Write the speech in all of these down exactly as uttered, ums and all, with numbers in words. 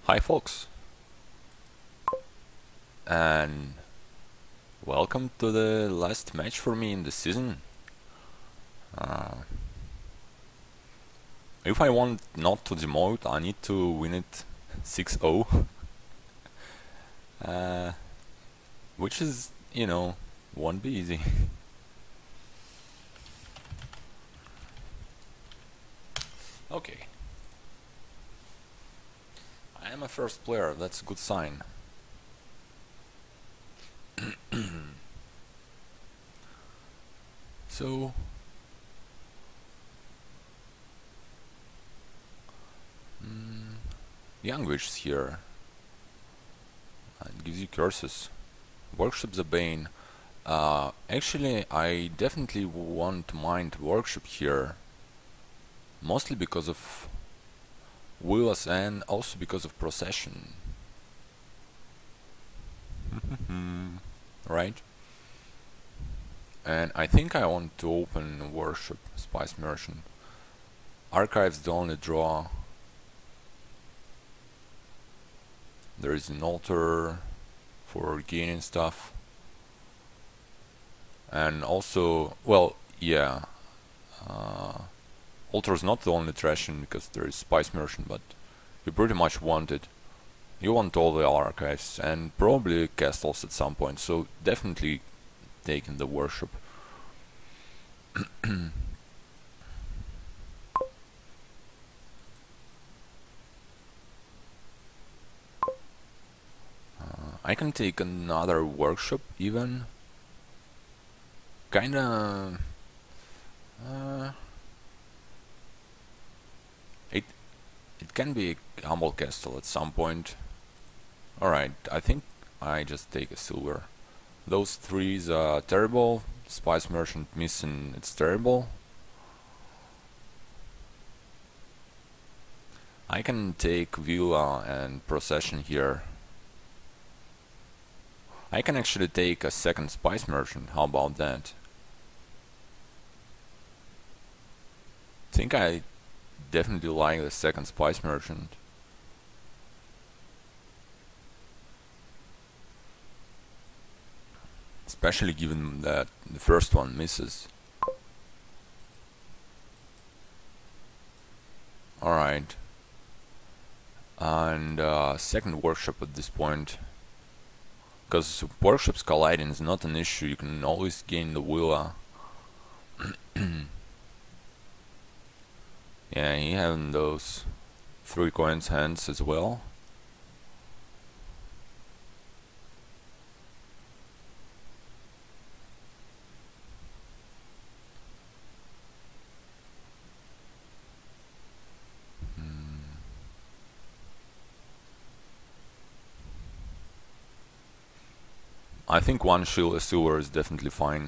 Hi folks, and welcome to the last match for me in the season. Uh, if I want not to demote, I need to win it six zero, uh, which is, you know, won't be easy. Okay, I am a first player, that's a good sign. So, mm, language here. Uh, It gives you curses. Worship the Bane. Uh, actually, I definitely won't mind worship here, mostly because of Willis and also because of procession. Right? And I think I want to open worship Spice Merchant. Archives the only draw. There is an altar for gaining stuff. And also, well, yeah, uh, altar is not the only trashing because there is Spice Merchant, but you pretty much want it. You want all the archives and probably castles at some point, so definitely taking the worship. uh, I can take another workshop even. Kinda. Uh, it it can be a humble castle at some point. Alright, I think I just take a silver. Those threes are terrible. Spice Merchant missing, it's terrible. I can take Villa and Procession here. I can actually take a second Spice Merchant, how about that? Think I definitely like the second Spice Merchant. Especially given that the first one misses. Alright. And uh, second workshop at this point. Because worships colliding is not an issue, you can always gain the Willa. Yeah, he having those three coins hands as well. I think one shield silver is definitely fine.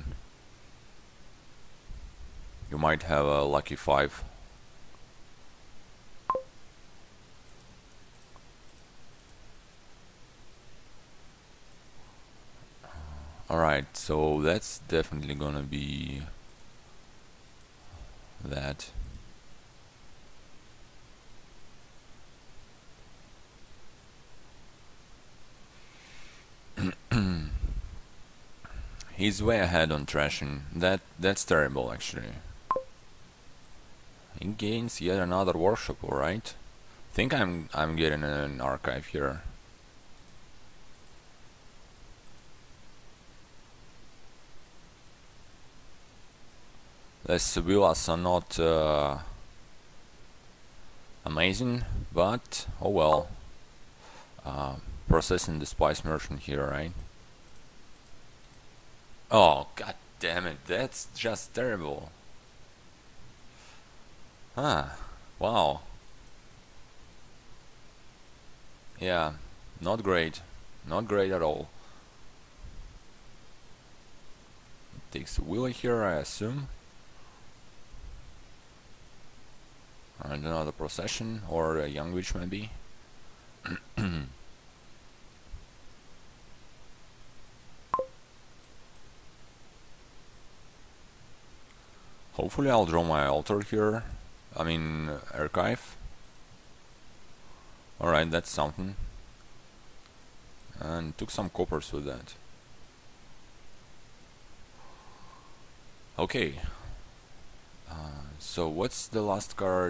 You might have a lucky five. Alright, so that's definitely gonna be that. He's way ahead on trashing. That that's terrible actually. He gains yet another workshop, alright. Think I'm I'm getting an archive here. The villas are not uh, amazing, but oh well. Uh, processing the Spice Merchant here, right? Oh, god damn it, that's just terrible. Ah, wow. Yeah, not great. Not great at all. Takes a wheel here, I assume. And another procession, or a young witch maybe. Hopefully I'll draw my altar here. I mean, uh, archive. Alright, that's something. And took some coppers with that. Okay. Uh, so what's the last card?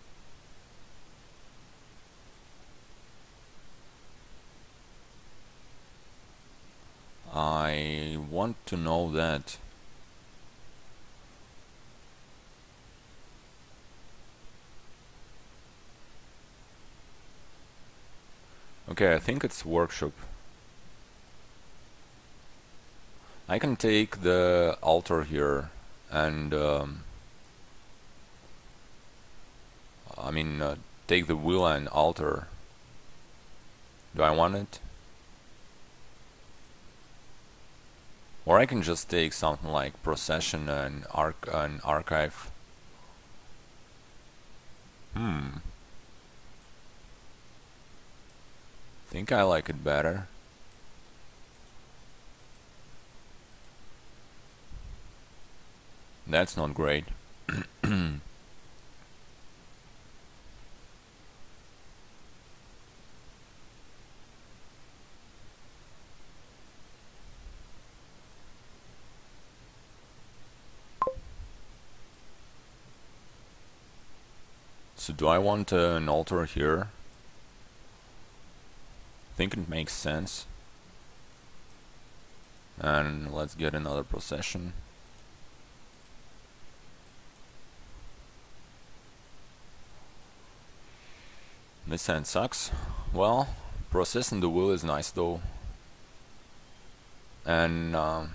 I want to know that. Okay, I think it's workshop. I can take the altar here and um, I mean uh, take the wheel and altar. Do I want it? Or I can just take something like procession and arc and archive. Hmm. Think I like it better. That's not great. So do I want uh, an altar here? Think it makes sense. And let's get another procession. This hand sucks. Well, processing the wheel is nice though. And um,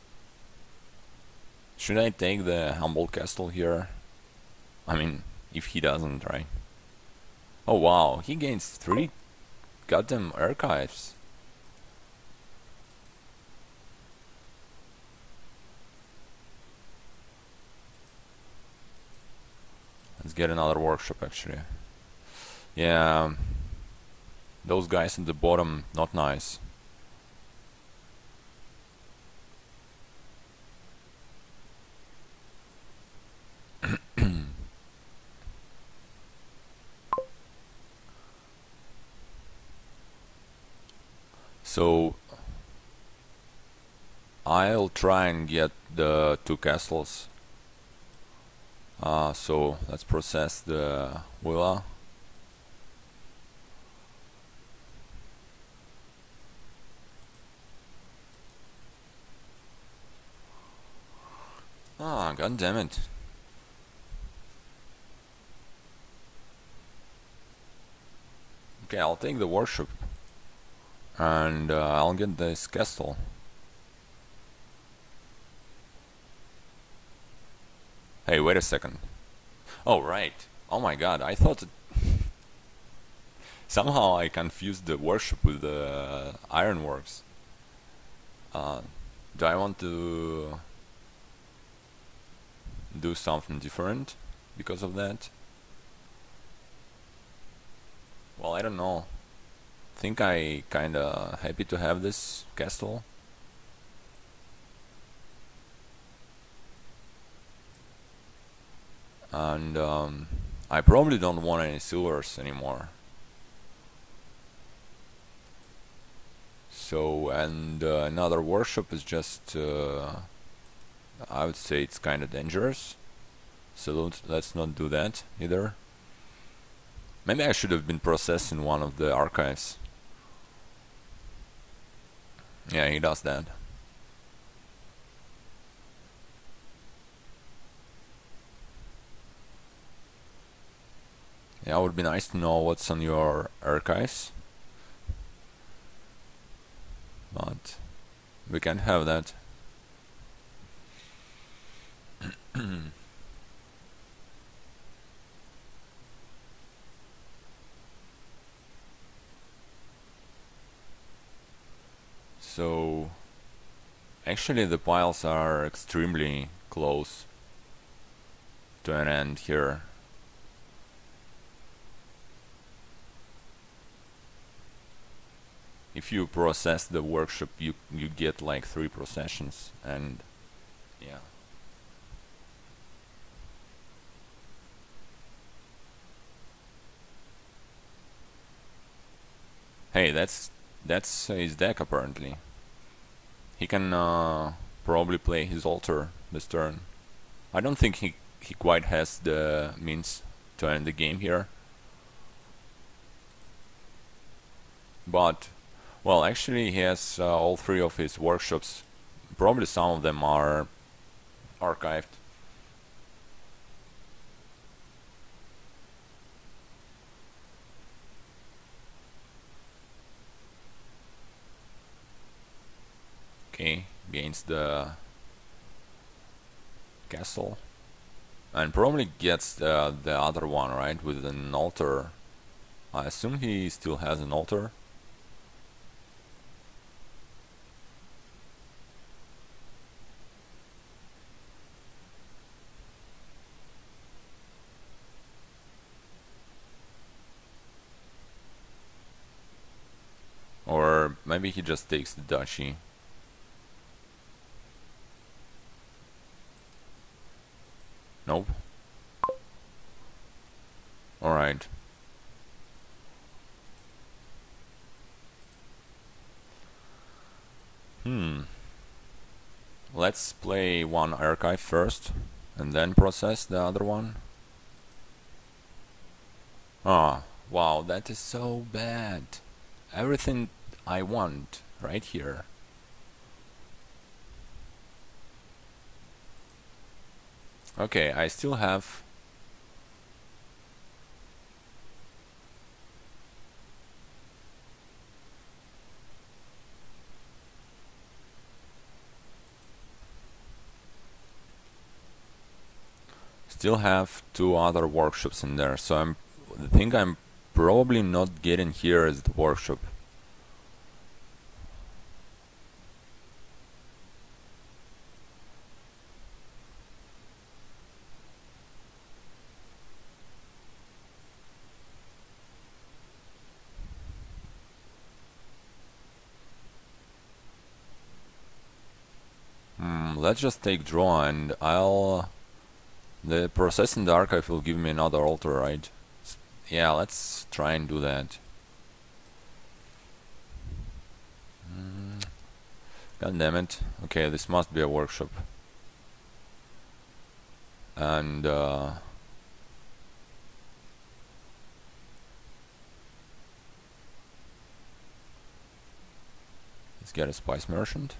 should I take the Humboldt Castle here? I mean, if he doesn't, right? Oh wow, he gains three goddamn archives. Let's get another workshop actually. Yeah, those guys at the bottom, not nice. So I'll try and get the two castles. Uh, so let's process the villa. Ah, god damn it. Okay, I'll take the worship. And uh, I'll get this castle. Hey, wait a second. Oh, right. Oh my god, I thought it somehow I confused the worship with the ironworks. Uh, do I want to do something different because of that? Well, I don't know. Think I kinda happy to have this castle. And um, I probably don't want any silvers anymore. So, and uh, another worship is just, uh, I would say it's kinda dangerous. So don't, let's not do that either. Maybe I should have been processing one of the archives. Yeah, he does that. Yeah, it would be nice to know what's on your archives. But we can't have that. So actually the piles are extremely close to an end here. If you process the workshop, you you get like three processions, and yeah. Hey, that's that's his deck apparently. He can uh, probably play his altar this turn. I don't think he he quite has the means to end the game here. But, well, actually he has uh, all three of his workshops. Probably some of them are archived. Okay, gains the castle. And probably gets the, the other one, right, with an altar. I assume he still has an altar. Or maybe he just takes the duchy. Nope. Alright. Hmm. Let's play one archive first, and then process the other one. Ah, wow, that is so bad. Everything I want right here. Okay, I still have still have two other workshops in there, so I'm the thing I'm probably not getting here is the workshop. Hmm, let's just take draw and I'll the process in the archive will give me another altar, right? Yeah, let's try and do that. Mm, God damn it. Okay, this must be a workshop. And uh, let's get a spice merchant.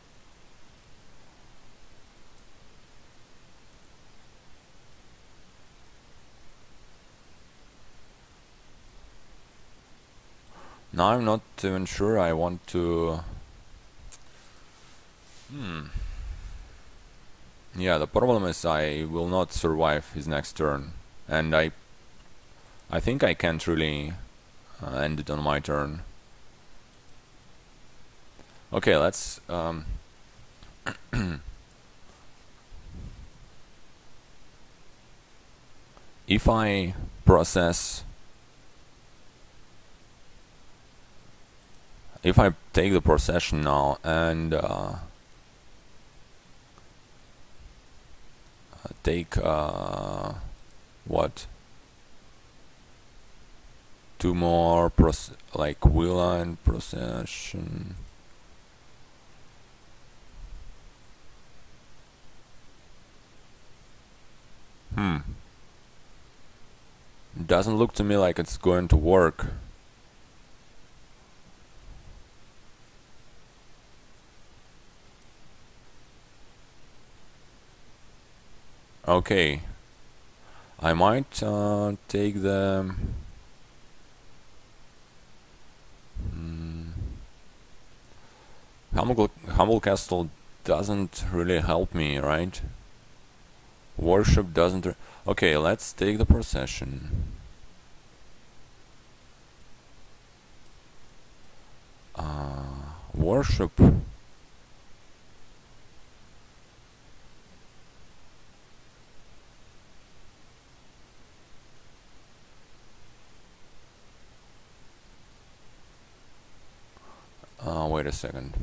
Now I'm not even sure I want to... Hmm. Yeah, the problem is I will not survive his next turn. And I... I think I can't really uh, end it on my turn. Okay, let's... Um, if I process... If I take the procession now and uh, take uh, what two more proce like Willa and procession. Hmm. Doesn't look to me like it's going to work. Okay, I might uh, take the mm, Humble, Humble Castle doesn't really help me, right? Worship doesn't... Okay, let's take the procession. Uh, worship... Uh, wait a second.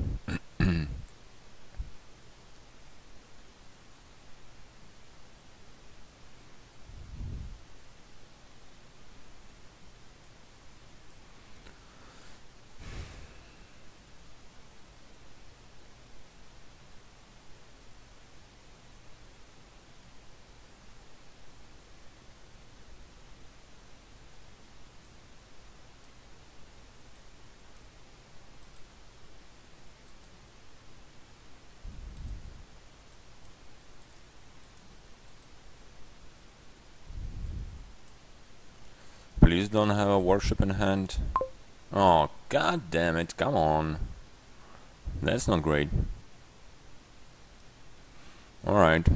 Please don't have a worship in hand. Oh, god damn it, come on. That's not great. Alright.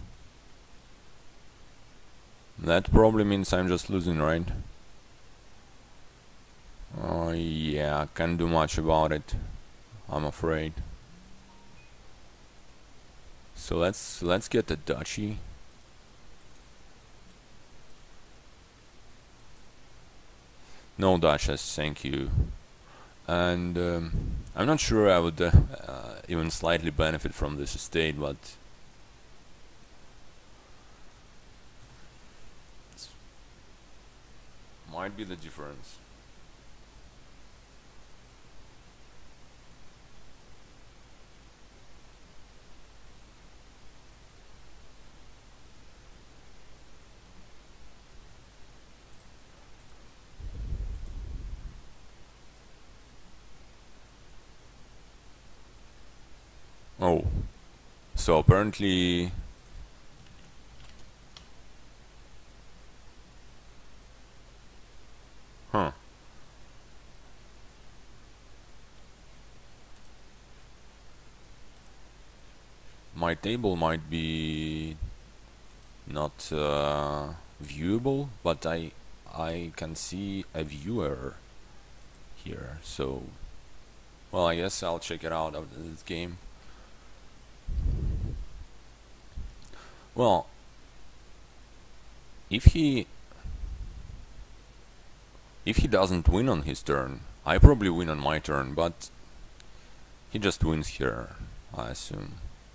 That probably means I'm just losing, right? Oh yeah, can't do much about it, I'm afraid. So let's let's get the duchy. No duchess, thank you. And um, I'm not sure I would uh, uh, even slightly benefit from this estate, but might be the difference. Oh, so apparently huh. My table might be not uh, viewable, but I I can see a viewer here, so well, I guess I'll check it out after this game. Well, if he if he doesn't win on his turn, I probably win on my turn, but he just wins here, I assume.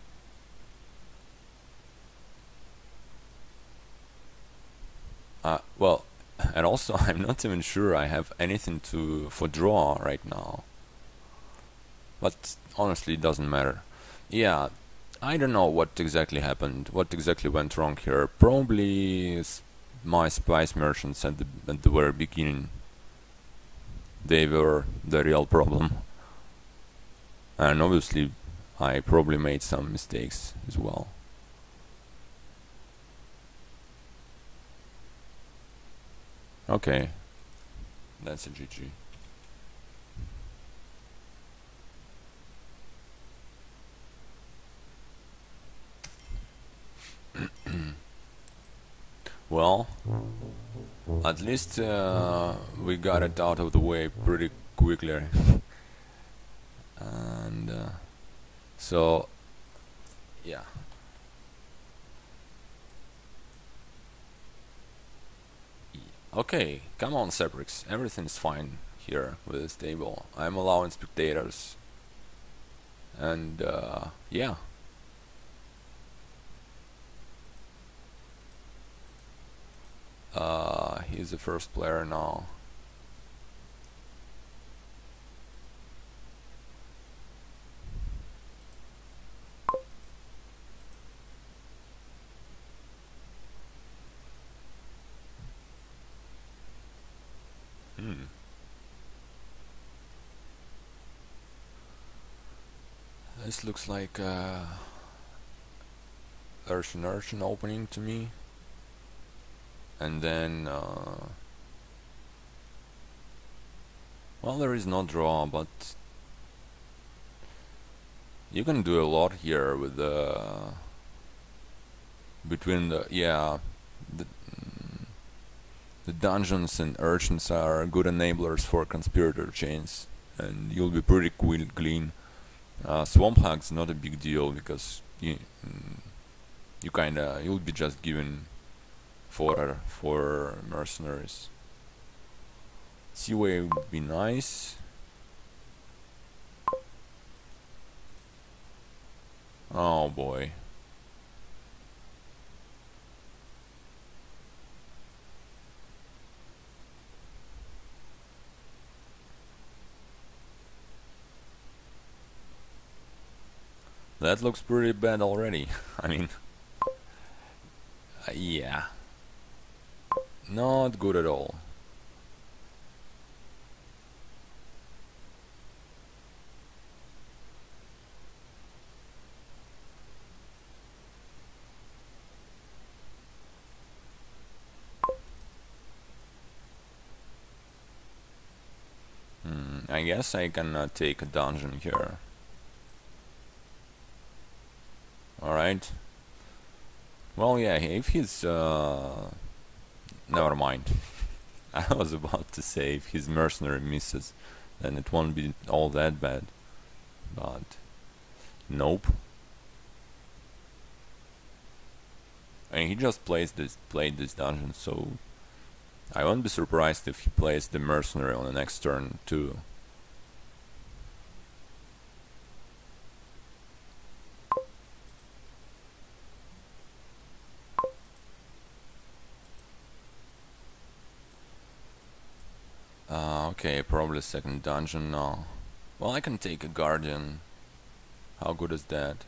Uh, well, and also I'm not even sure I have anything to for draw right now. But honestly, it doesn't matter. Yeah, I don't know what exactly happened, what exactly went wrong here. Probably my spice merchants at the, at the very beginning. They were the real problem. And obviously, I probably made some mistakes as well. Okay, that's a G G. Well, at least uh, we got it out of the way pretty quickly. And uh, so, yeah. Okay, come on, Sebrix. Everything's fine here with this table. I'm allowing spectators. And uh, yeah. Uh, he's the first player now. Hmm. This looks like uh, Urchin Urchin opening to me. And then uh, well, there is no draw, but you can do a lot here with the between the yeah the, mm, the dungeons and urchins are good enablers for conspirator chains, and you'll be pretty clean. Uh, Swamp Hag's not a big deal because you mm, you kinda you'll be just given fodder for mercenaries. Seaway would be nice. Oh boy. That looks pretty bad already. I mean, uh, yeah. Not good at all. Mm, I guess I can uh, take a dungeon here. Alright. Well, yeah, if he's... Uh, never mind. I was about to say if his mercenary misses, then it won't be all that bad. But... nope. And he just plays this, played this dungeon, so... I won't be surprised if he plays the mercenary on the next turn too. Uh, okay, probably second dungeon now. Well, I can take a guardian. How good is that?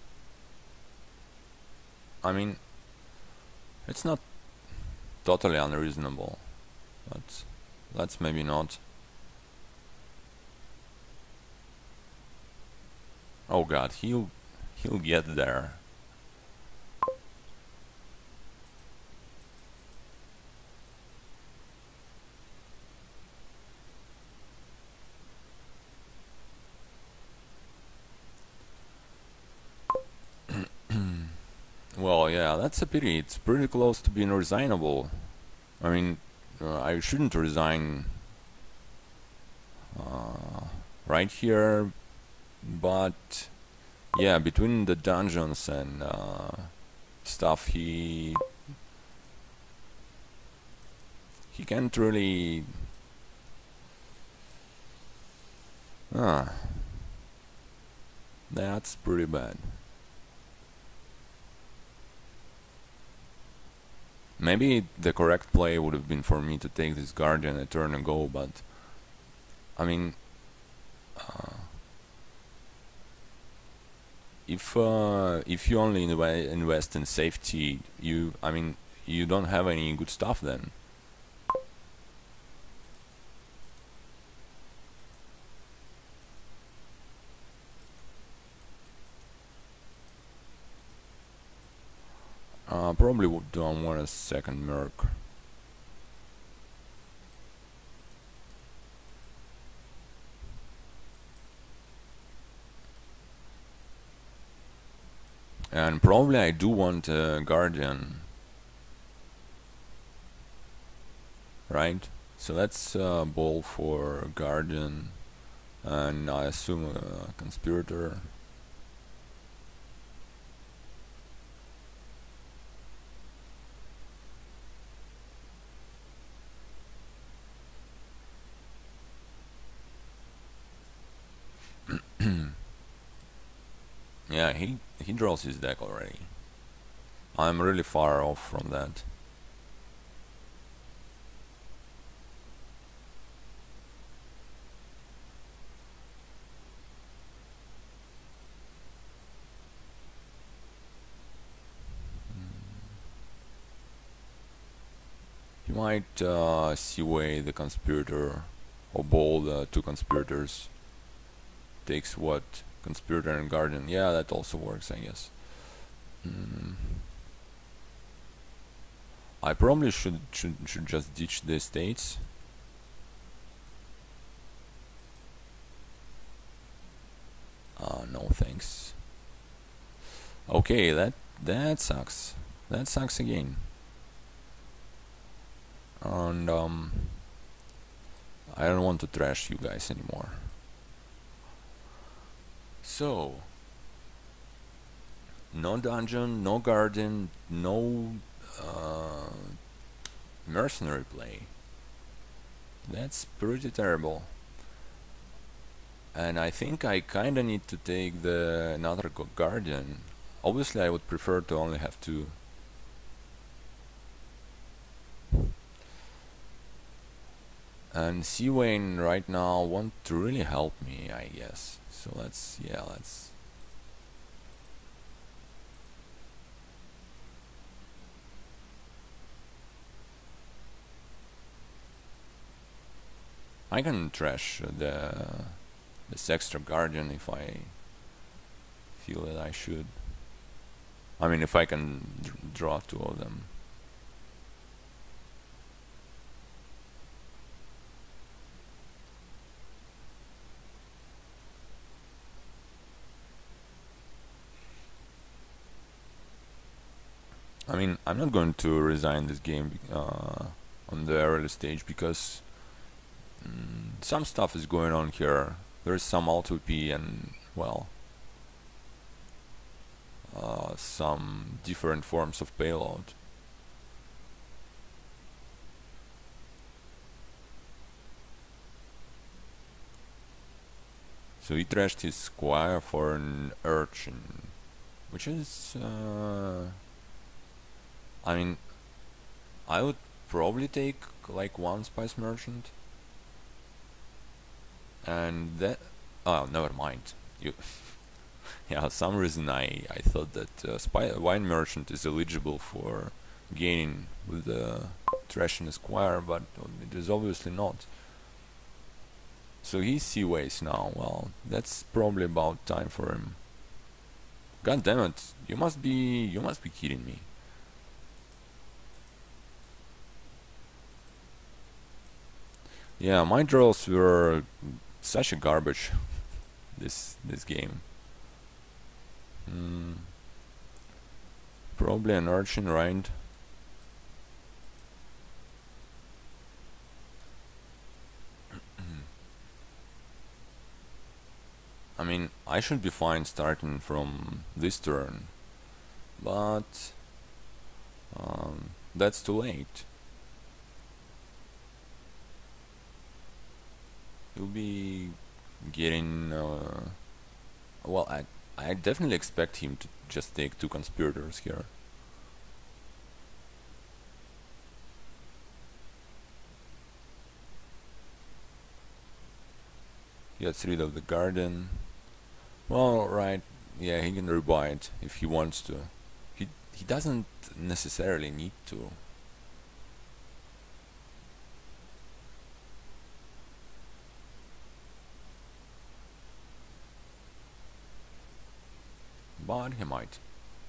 I mean, it's not totally unreasonable, but let's maybe not. Oh god, he'll he'll get there. Well, yeah, that's a pity. It's pretty close to being resignable. I mean, uh, I shouldn't resign uh, right here, but yeah, between the dungeons and uh, stuff, he he can't really. Ah, that's pretty bad. Maybe the correct play would have been for me to take this guardian a turn ago, but I mean, uh, if uh, if you only inv invest in safety, you I mean you don't have any good stuff then. Uh, probably would don't want a second merc. And probably I do want a guardian, right? So let's uh, bowl for guardian, and I assume a conspirator. Yeah, he he draws his deck already. I'm really far off from that. He might uh, seaway the conspirator, or bowl the two conspirators. Takes what? Conspirator and guardian. Yeah, that also works, I guess. Mm. I probably should should should just ditch the estates. Uh, no thanks. Okay, that that sucks. That sucks again. And um, I don't want to trash you guys anymore. So, no dungeon, no guardian, no uh, mercenary play. That's pretty terrible. And I think I kinda need to take the another guardian. Obviously I would prefer to only have two. And Seawain right now won't really help me, I guess. So let's, yeah, let's... I can trash the this extra guardian if I feel that I should. I mean, if I can draw two of them. I mean, I'm not going to resign this game uh, on the early stage because mm, some stuff is going on here. There's some auto P and, well, uh, some different forms of payload. So he trashed his squire for an urchin, which is, uh, I mean, I would probably take like one spice merchant, and that. Oh, never mind. You. Yeah, some reason I I thought that uh, spy wine merchant is eligible for gaining with the trash and squire, but it is obviously not. So he's seaways now. Well, that's probably about time for him. God damn it! You must be you must be kidding me. Yeah, my draws were such a garbage this this game. Hmm. Probably an urchin, right? I mean, I should be fine starting from this turn, but um, that's too late. He'll be getting. Uh, well, I I definitely expect him to just take two conspirators here. He gets rid of the garden. Well, right, yeah, he can rebuy it if he wants to. He he doesn't necessarily need to. But he might.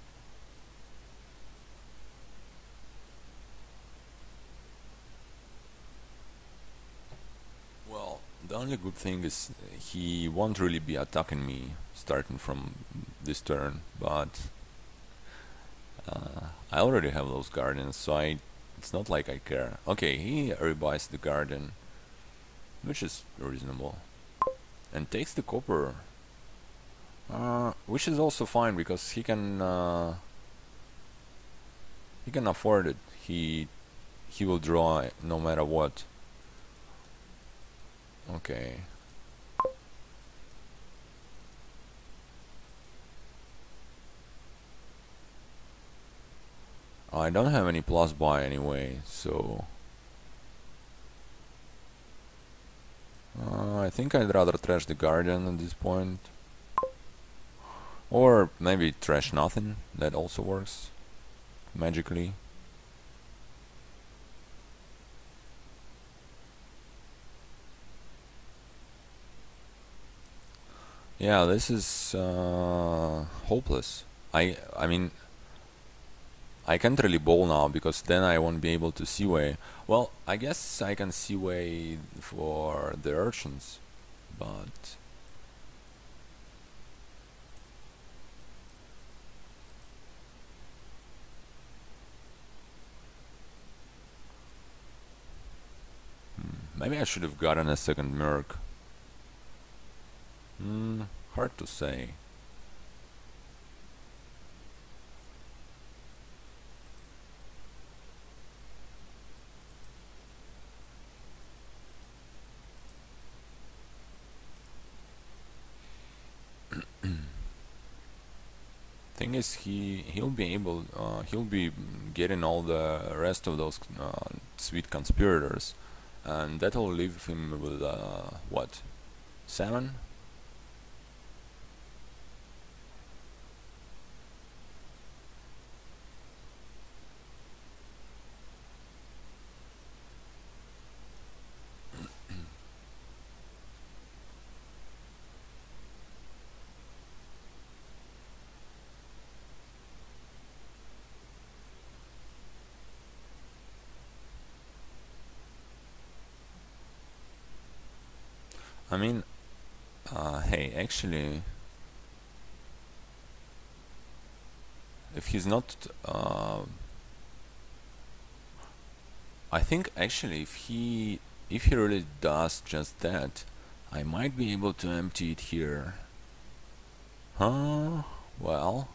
Well, the only good thing is he won't really be attacking me starting from this turn, but uh, I already have those gardens, so I it's not like I care. Okay, he rebuys the garden, which is reasonable, and takes the copper, uh, which is also fine because he can uh, he can afford it. He he will draw no matter what. Okay. I don't have any plus buy anyway, so uh, I think I'd rather trash the garden at this point. Or maybe trash nothing, that also works magically. Yeah, this is uh, hopeless. I I mean, I can't really bowl now because then I won't be able to seaway. Well, I guess I can seaway for the urchins, but hmm, maybe I should have gotten a second merc. Hmm, hard to say. Thing is, he he'll be able, uh, he'll be getting all the rest of those uh, sweet conspirators, and that'll leave him with uh, what, seven? I mean, uh, hey, actually, if he's not uh, I think actually if he if he really does just that, I might be able to empty it here. Huh? Well,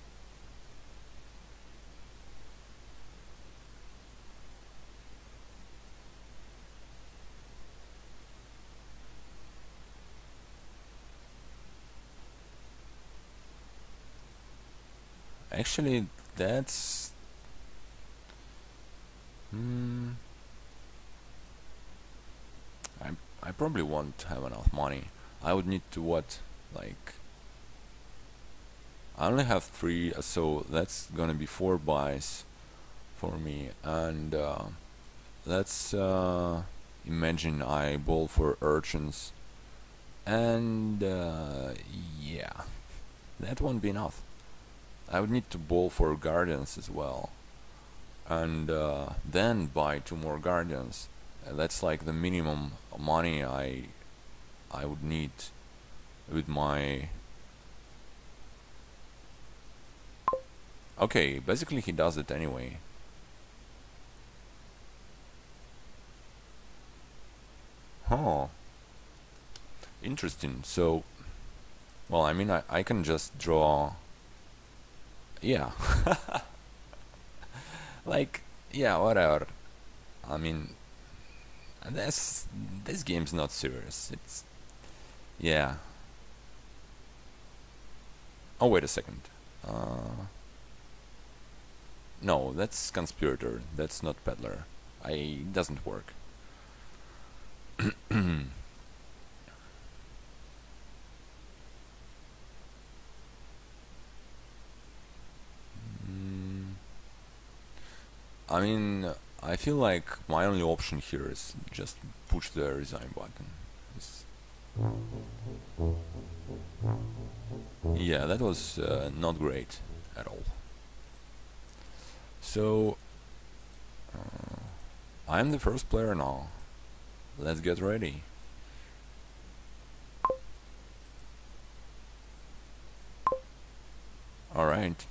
actually that's hmm, I I probably won't have enough money. I would need to what like I only have three, so that's gonna be four buys for me. And uh, let's uh, imagine I bowl for urchins, and uh, yeah, that won't be enough. I would need to bowl for guardians as well, and uh, then buy two more guardians. Uh, that's like the minimum money I I would need with my. Okay, basically he does it anyway. Huh. Interesting. So, well, I mean, I, I can just draw. Yeah. Like, yeah, whatever. I mean, this this game's not serious. It's yeah. Oh, wait a second. Uh, no, that's conspirator. That's not peddler. I it doesn't work. Mm, I mean, I feel like my only option here is just push the resign button. It's, yeah, that was uh, not great at all. So, uh, I'm the first player now. Let's get ready. Alright.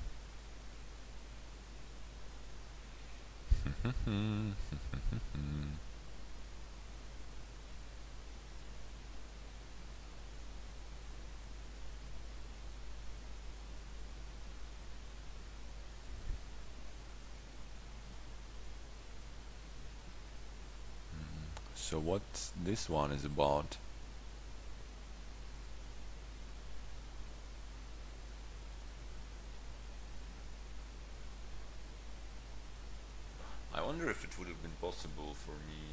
So what this one is about? I wonder if it would have been possible for me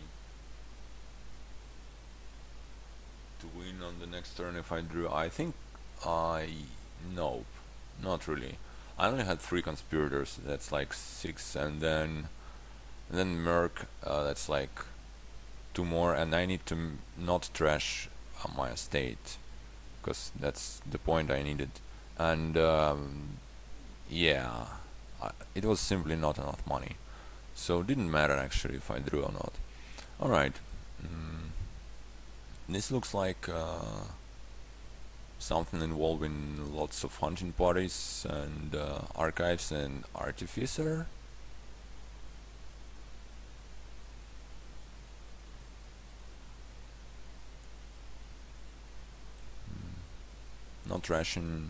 to win on the next turn if I drew. I think I nope, not really. I only had three conspirators. That's like six, and then and then Merc. Uh, that's like two more, and I need to m not trash uh, my estate because that's the point I needed. And um, yeah, I, it was simply not enough money, so it didn't matter actually if I drew or not. All right. Mm, this looks like uh, something involving lots of hunting parties and uh, archives and artificer. Mm, not ration.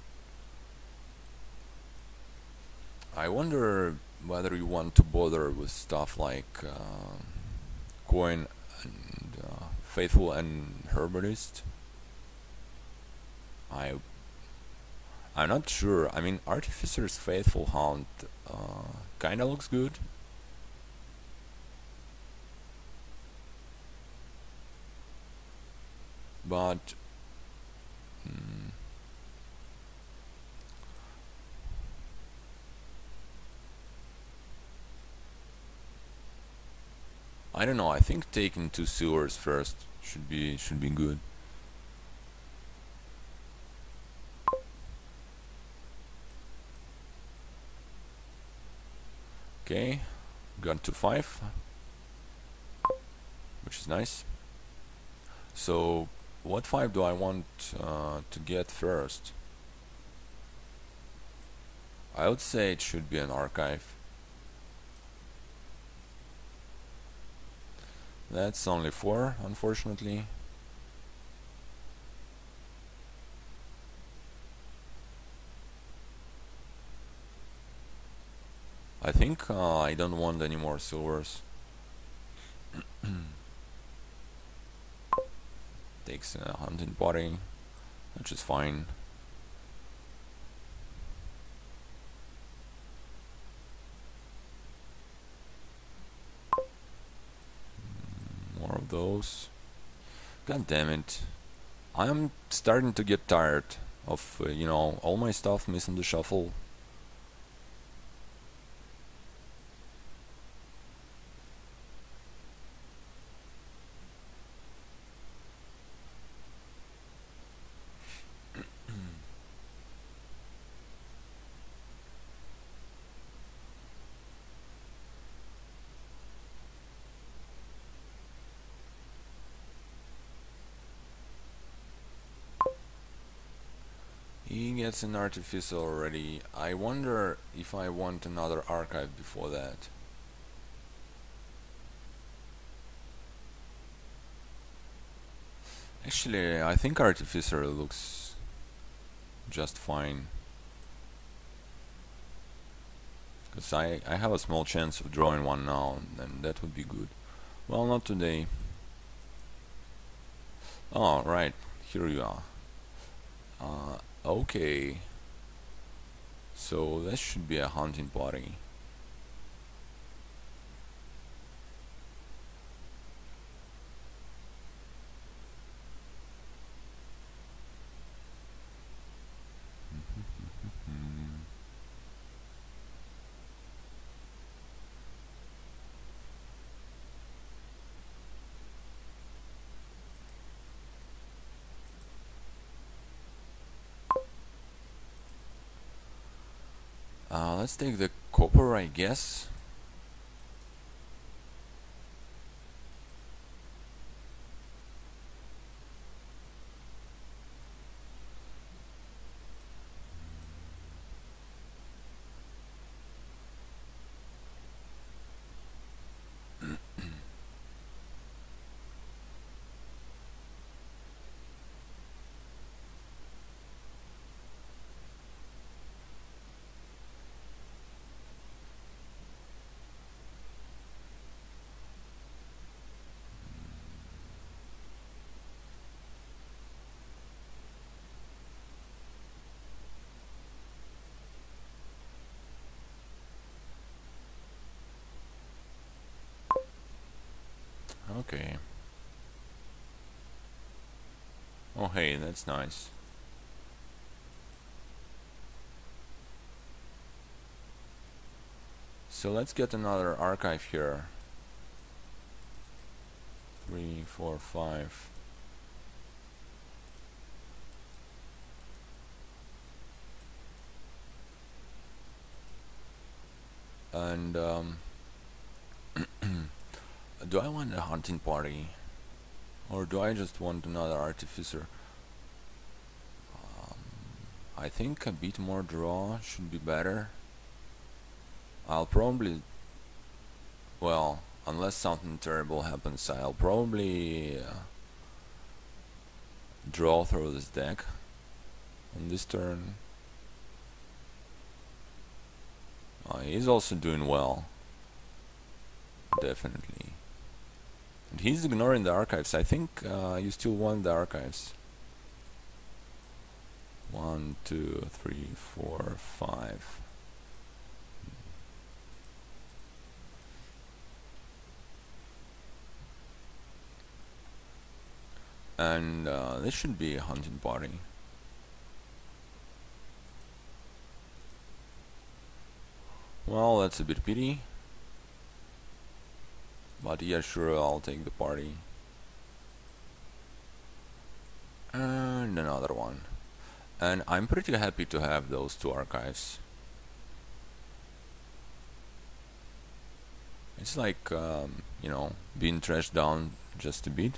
I wonder whether you want to bother with stuff like uh, coin and uh, faithful and herbalist. I I'm not sure. I mean, Artificer's Faithful Hound uh, kinda looks good. But mm, I don't know. I think taking two sewers first should be should be good. Okay, got to five, which is nice. So, what five do I want uh, to get first? I would say it should be an archive. That's only four, unfortunately. I think uh, I don't want any more silvers. Takes a hunting body, which is fine. More of those. God damn it. I'm starting to get tired of, uh, you know, all my stuff missing the shuffle. He gets an artificer already. I wonder if I want another archive before that. Actually, I think artificer looks just fine. Because I, I have a small chance of drawing one now, and that would be good. Well, not today. Oh, right. Here you are. Uh, okay. So that should be a hunting party. Uh, let's take the copper, I guess. Okay. Oh hey, that's nice. So let's get another archive here. Three, four, five. And um, do I want a hunting party? Or do I just want another artificer? Um, I think a bit more draw should be better. I'll probably, well, unless something terrible happens, I'll probably uh, draw through this deck on this turn. Uh, he's also doing well, definitely. And he's ignoring the archives. I think uh, you still want the archives. One, two, three, four, five. And uh, this should be a hunting party. Well, that's a bit pity. But yeah, sure, I'll take the party. And another one. And I'm pretty happy to have those two archives. It's like, um, you know, being trashed down just a bit.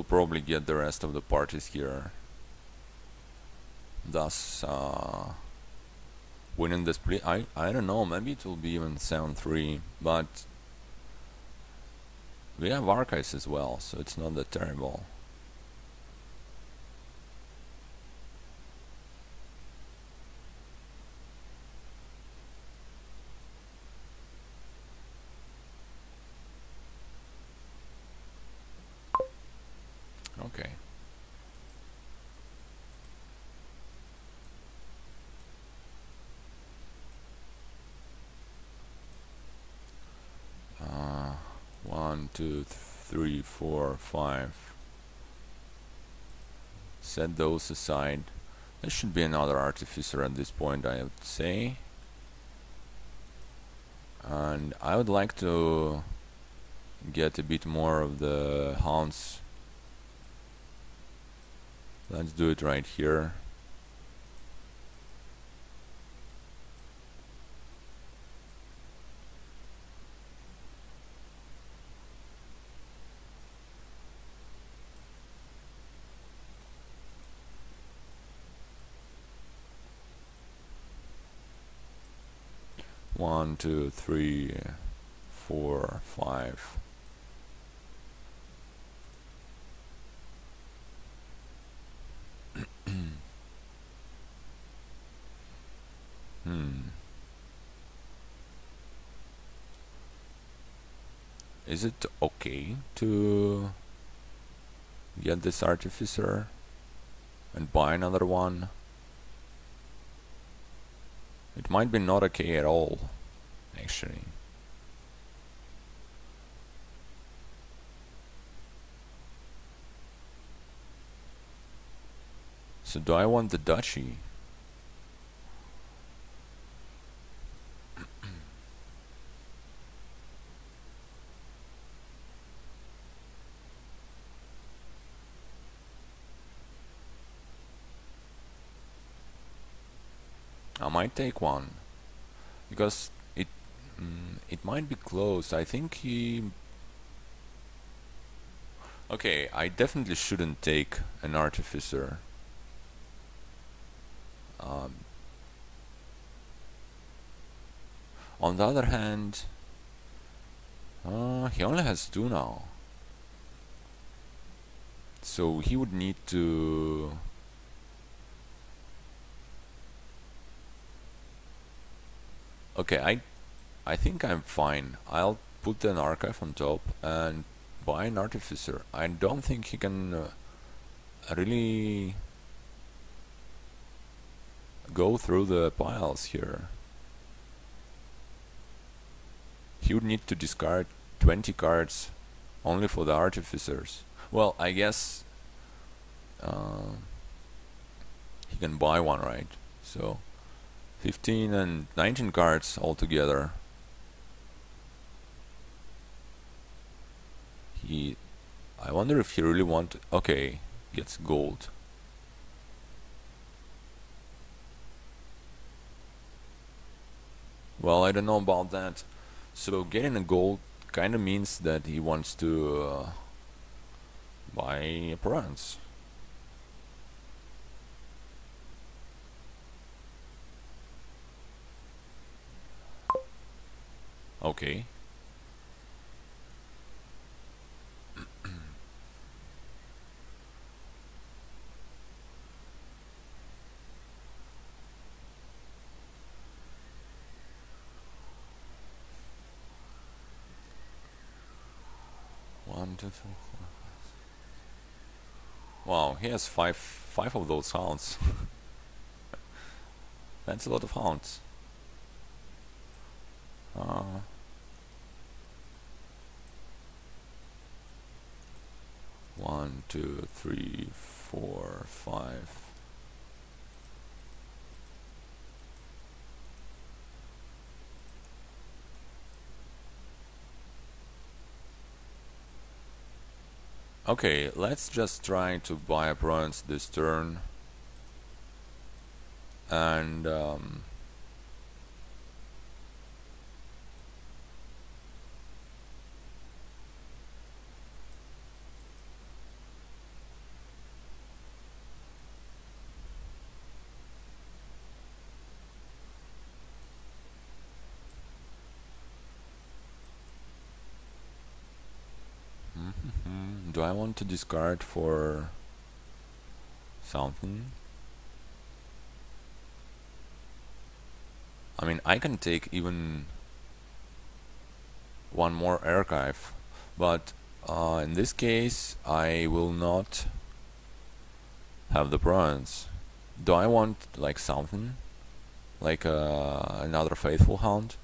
will probably get the rest of the parties here, thus uh, winning the split. I, I don't know, maybe it will be even seven three, but we have archives as well, so it's not that terrible. Okay. Uh, one, two, three, four, five. Set those aside. There should be another artificer at this point, I would say. And I would like to get a bit more of the hounds. Let's do it right here. One, two, three, four, five. Hmm. Is it okay to get this artificer and buy another one? It might be not okay at all, actually. So do I want the duchy? I might take one, because it mm, it might be close. I think he... Okay, I definitely shouldn't take an artificer. Um, on the other hand, uh, he only has two now, so he would need to... Okay, I I think I'm fine. I'll put an archive on top and buy an artificer. I don't think he can uh, really go through the piles here. He would need to discard twenty cards only for the artificers. Well, I guess uh, he can buy one, right? So fifteen and nineteen cards altogether. He... I wonder if he really want... Okay, gets gold. Well, I don't know about that. So getting a gold kinda means that he wants to uh, buy a bronze. Okay. One, two, three, four, five. Wow, he has five five of those hounds. That's a lot of hounds. Uh, one, two, three, four, five. Okay, let's just try to buy a bronze this turn. And um, do I want to discard for something? I mean, I can take even one more archive, but uh, in this case I will not have the bronze. Do I want like something like uh, another faithful hound?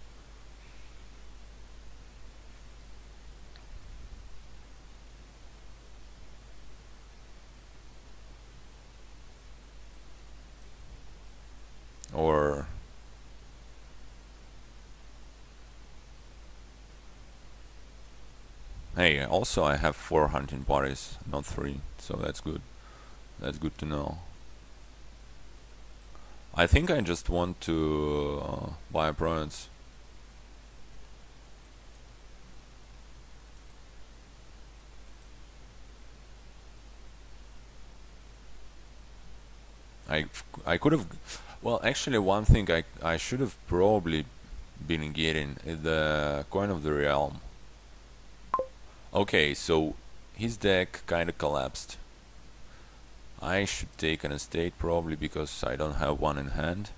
Or hey, also I have four hunting parties, not three, so that's good. That's good to know. I think I just want to uh, buy a bronze. I I could have. Well, actually, one thing I I should have probably been getting is the coin of the realm. Okay, so his deck kinda collapsed. I should take an estate probably because I don't have one in hand.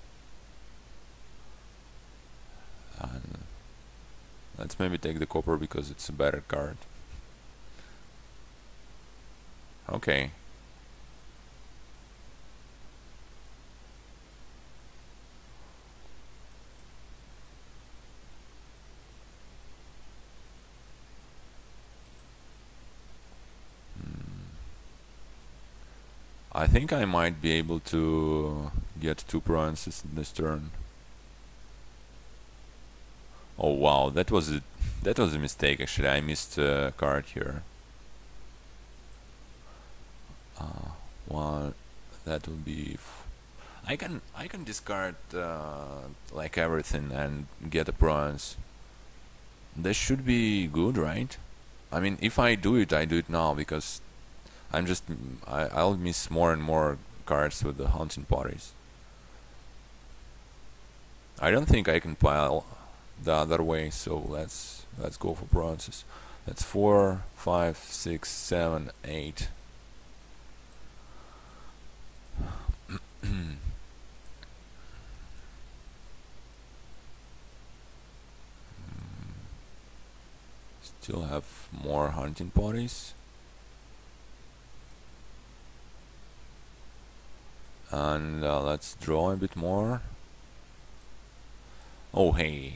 And let's maybe take the copper because it's a better card. Okay. I think I might be able to get two bronzes this turn. Oh wow, that was a that was a mistake actually. I missed a card here. Uh, one that would be. F I can I can discard uh, like everything and get a bronze. This should be good, right? I mean, if I do it, I do it now because I'm just I, I'll miss more and more cards with the hunting parties. I don't think I can pile the other way, so let's let's go for bronzes. That's four, five, six, seven, eight. Still have more hunting parties. And uh, let's draw a bit more. Oh hey.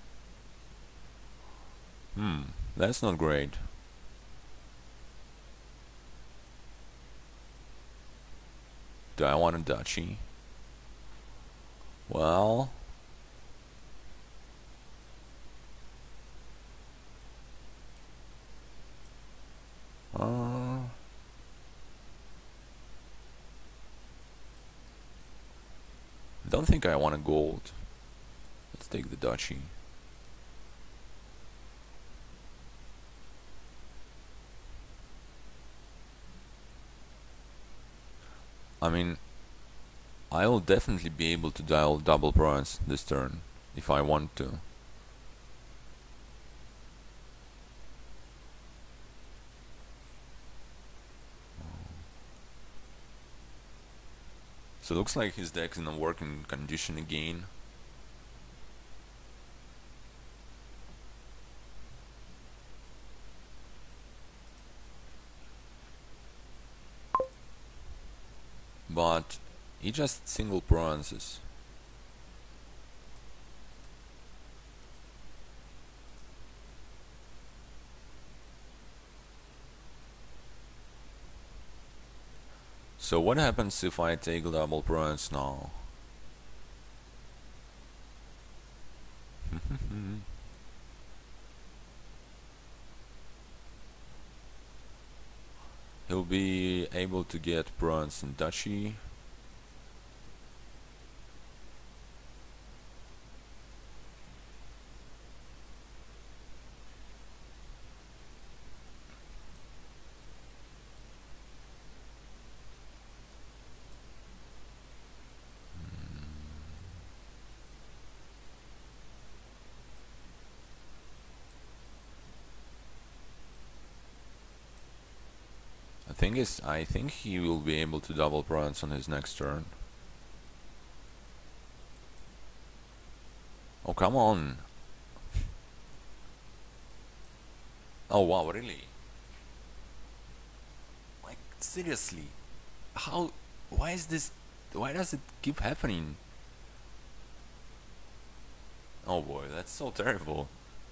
Hmm, that's not great. Do I want a duchy? Well, uh, don't think I want a gold. Let's take the duchy. I mean, I will definitely be able to dial double bronze this turn if I want to. So it looks like his deck is in a working condition again. But he just single bronzes. So what happens if I take double bronze now? He'll be able to get bronze and duchy. The thing is, I think he will be able to double bronze on his next turn. Oh, come on. Oh, wow, really? Like, seriously? How? Why is this? Why does it keep happening? Oh boy, that's so terrible.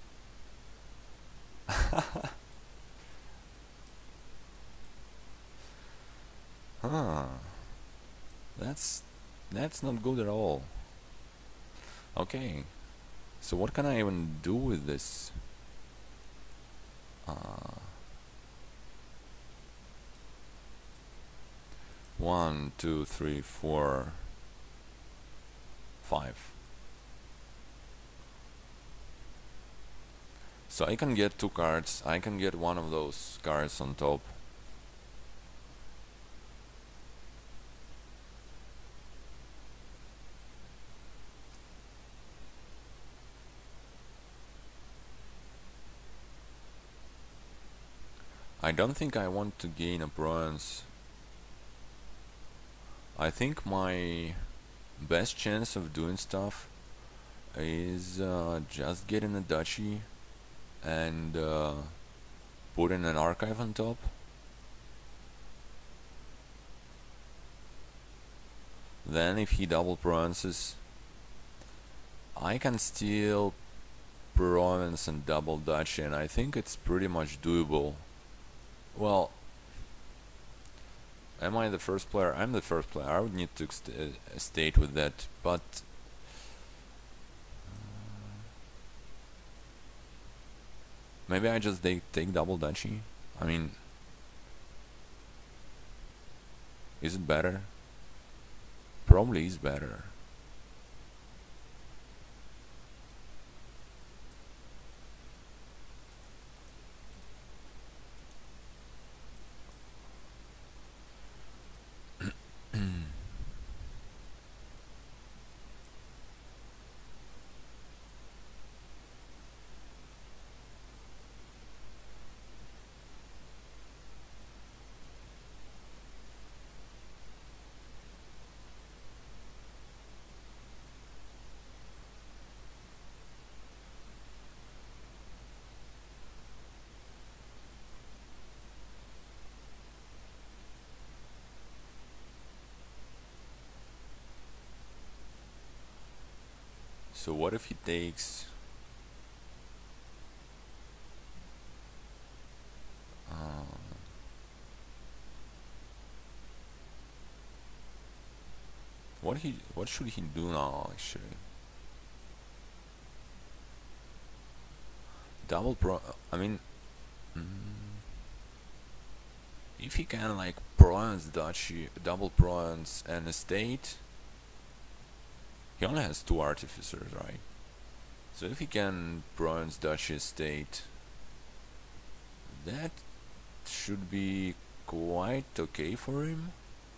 Huh. That's that's not good at all. Okay. So what can I even do with this? Uh, one, two, three, four, five. So I can get two cards. I can get one of those cards on top. I don't think I want to gain a bronze. I think my best chance of doing stuff is uh, just getting a duchy and uh, putting an archive on top. Then if he double bronzes, I can steal province and double duchy, and I think it's pretty much doable. Well, am I the first player? I'm the first player. I would need to st uh, state with that, but maybe I just take double duchy. I mean, is it better? Probably is better. So what if he takes um, what he what should he do now actually? Double pro I mean mm, if he can like bronze duchy, double bronze and estate, he only has two artificers, right? So if he can bronze duchy estate, that should be quite okay for him.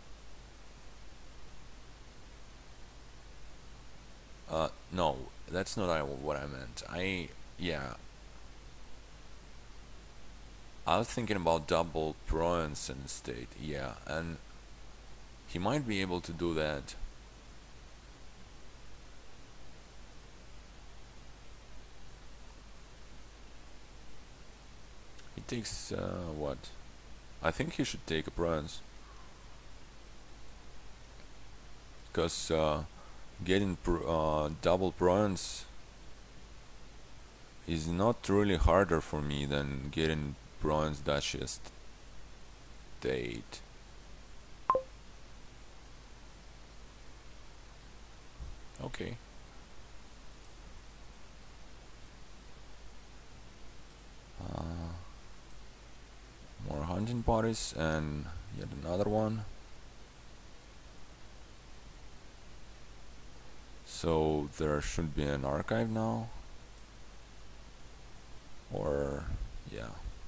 Uh, no, that's not I, what I meant. I, yeah. I was thinking about double bronze and estate, yeah, and he might be able to do that. He takes, uh, what? I think he should take a bronze. Because, uh, getting pr uh, double bronze is not really harder for me than getting bronze duchy estate. Okay. Uh, more hunting parties and yet another one. So there should be an archive now. Or yeah.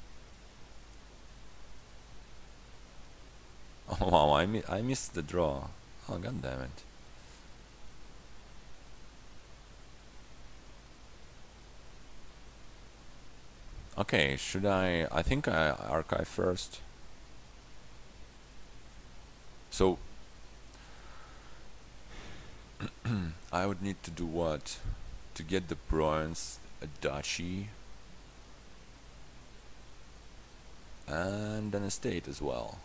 Oh wow, I mi I missed the draw. Oh god damn it. Okay, should I I think I archive first. So I would need to do what? To get the bronze, a duchy, and an estate as well.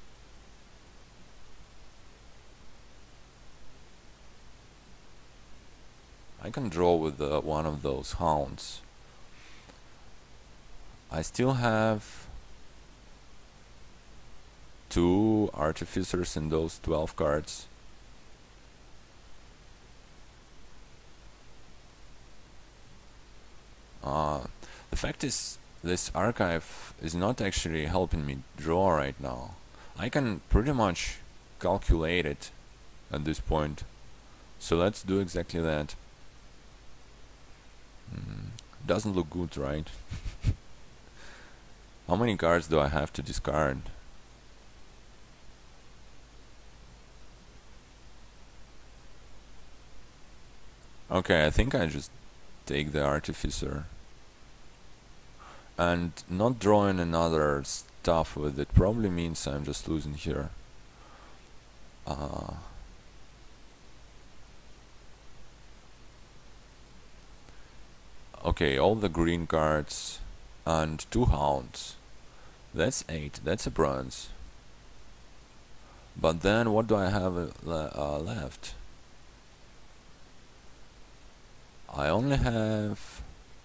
I can draw with uh, one of those hounds. I still have two artificers in those twelve cards. Uh, the fact is, this archive is not actually helping me draw right now. I can pretty much calculate it at this point. So let's do exactly that. Mm, doesn't look good, right? How many cards do I have to discard? Okay, I think I just take the artificer. And not drawing another stuff with it probably means I'm just losing here. Uh, okay, all the green cards and two hounds. That's eight. That's a bronze. But then what do I have uh, le uh, left? I only have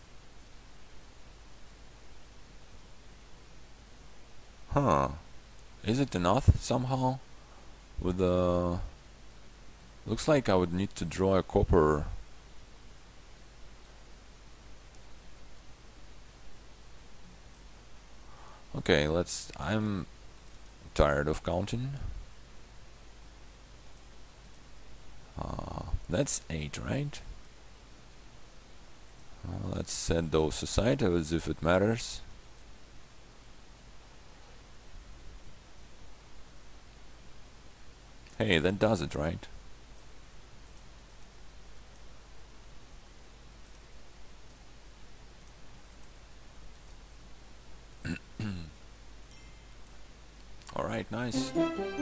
Huh. Is it enough somehow? With the looks like I would need to draw a copper. Okay, let's I'm tired of counting. Uh, that's eight, right? Uh, let's set those aside as if it matters. Hey, that does it, right? Alright, nice.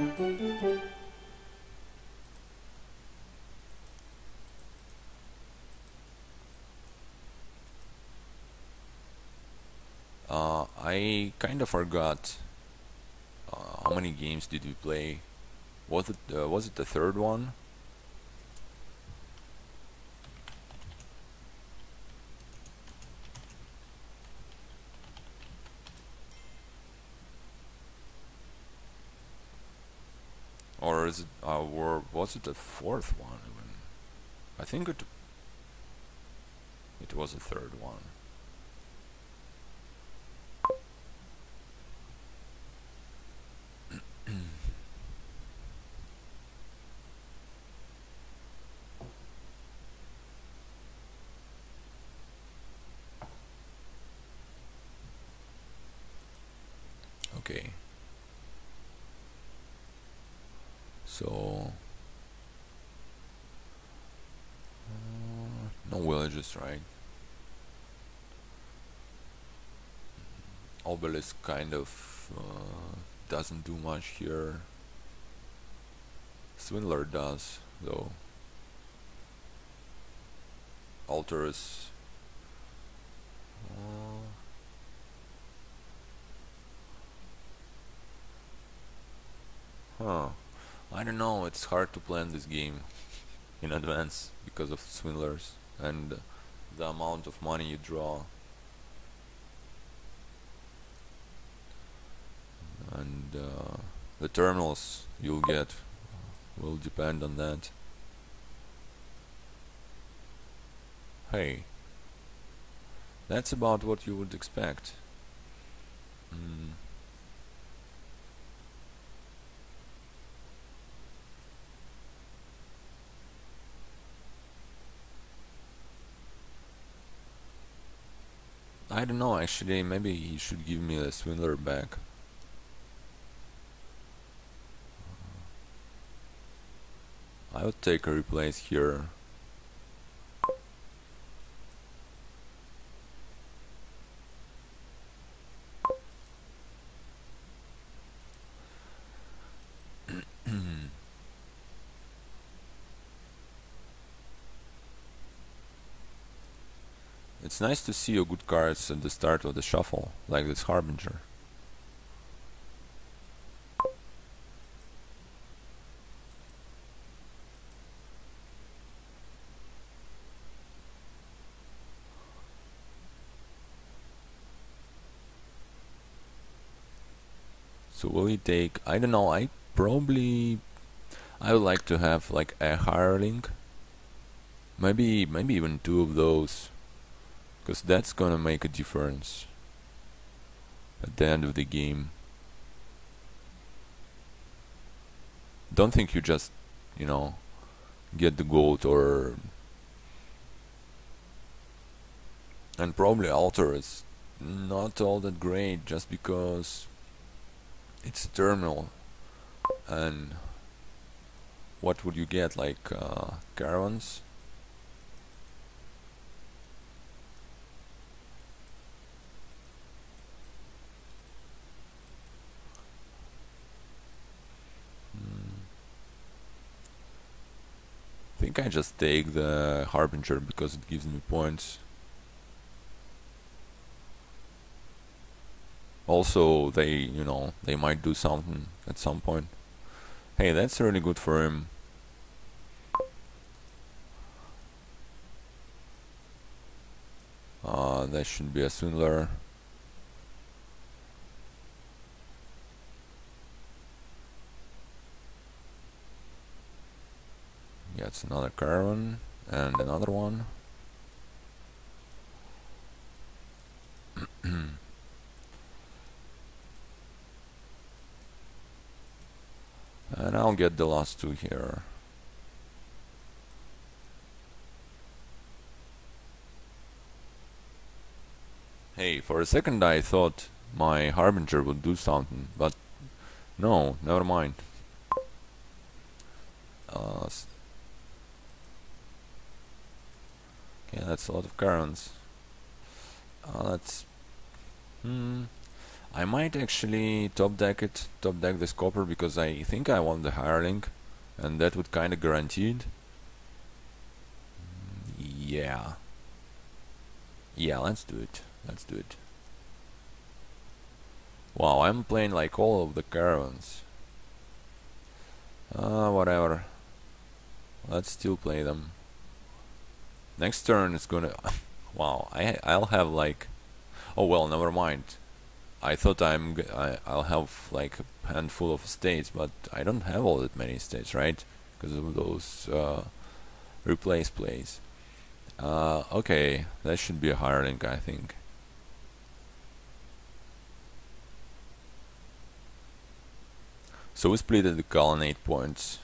Uh, I kind of forgot uh, how many games did we play. Was it uh, was it the third one? Or is it uh, or was it the fourth one even? I think it it was the third one. Okay. So uh, no villages, right? Obelisk kind of uh, doesn't do much here. Swindler does, though. Altar is uh, huh. I don't know, it's hard to plan this game in advance because of swindlers and the amount of money you draw. And uh, the terminals you'll get will depend on that. Hey, that's about what you would expect. Mm. I don't know, actually, maybe he should give me the swindler back. I would take a replace here. It's nice to see your good cards at the start of the shuffle, like this Harbinger. So will he take, I don't know, I probably, I would like to have like a hireling. Maybe, maybe even two of those. Because that's gonna make a difference at the end of the game. Don't think you just, you know, get the gold or... And probably Altar is not all that great just because it's a terminal. And what would you get, like uh, caravans? I think I just take the Harbinger because it gives me points. Also, they, you know, they might do something at some point. Hey, that's really good for him. Uh, that should be a Swindler. Yeah, it's another caravan and another one. And I'll get the last two here. Hey, for a second I thought my Harbinger would do something, but no, never mind. Uh, okay, that's a lot of caravans. Uh, that's... Hmm... I might actually top deck it, top deck this copper, because I think I want the hireling, and that would kinda guarantee it. Yeah. Yeah, let's do it. Let's do it. Wow, I'm playing like all of the caravans. Uh, whatever. Let's still play them. Next turn is gonna... wow, I, I'll have like... Oh well, never mind. I thought I'm g I, I'll have like a handful of states, but I don't have all that many states, right? Because of those uh, replace plays. Uh, okay, that should be a hireling, I think. So we split the colonnade points.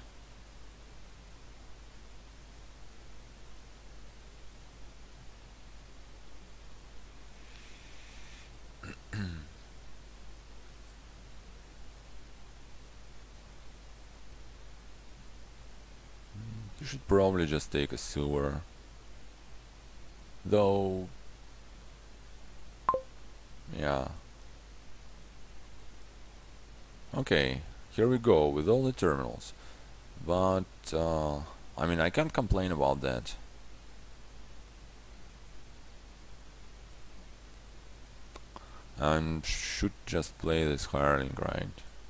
You should probably just take a sewer. Though... yeah. Okay, here we go with all the terminals. But, uh, I mean, I can't complain about that. And should just play this hireling, right?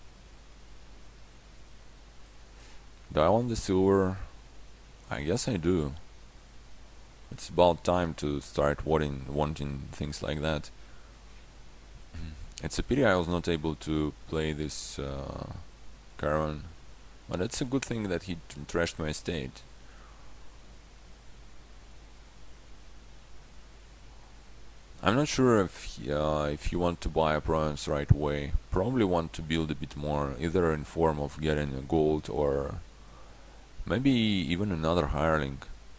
Do I want the sewer? I guess I do. It's about time to start wanting, wanting things like that. It's a pity I was not able to play this uh, caravan, but it's a good thing that he trashed my estate. I'm not sure if uh, if you want to buy a province right away. Probably want to build a bit more, either in form of getting a gold or maybe even another hireling.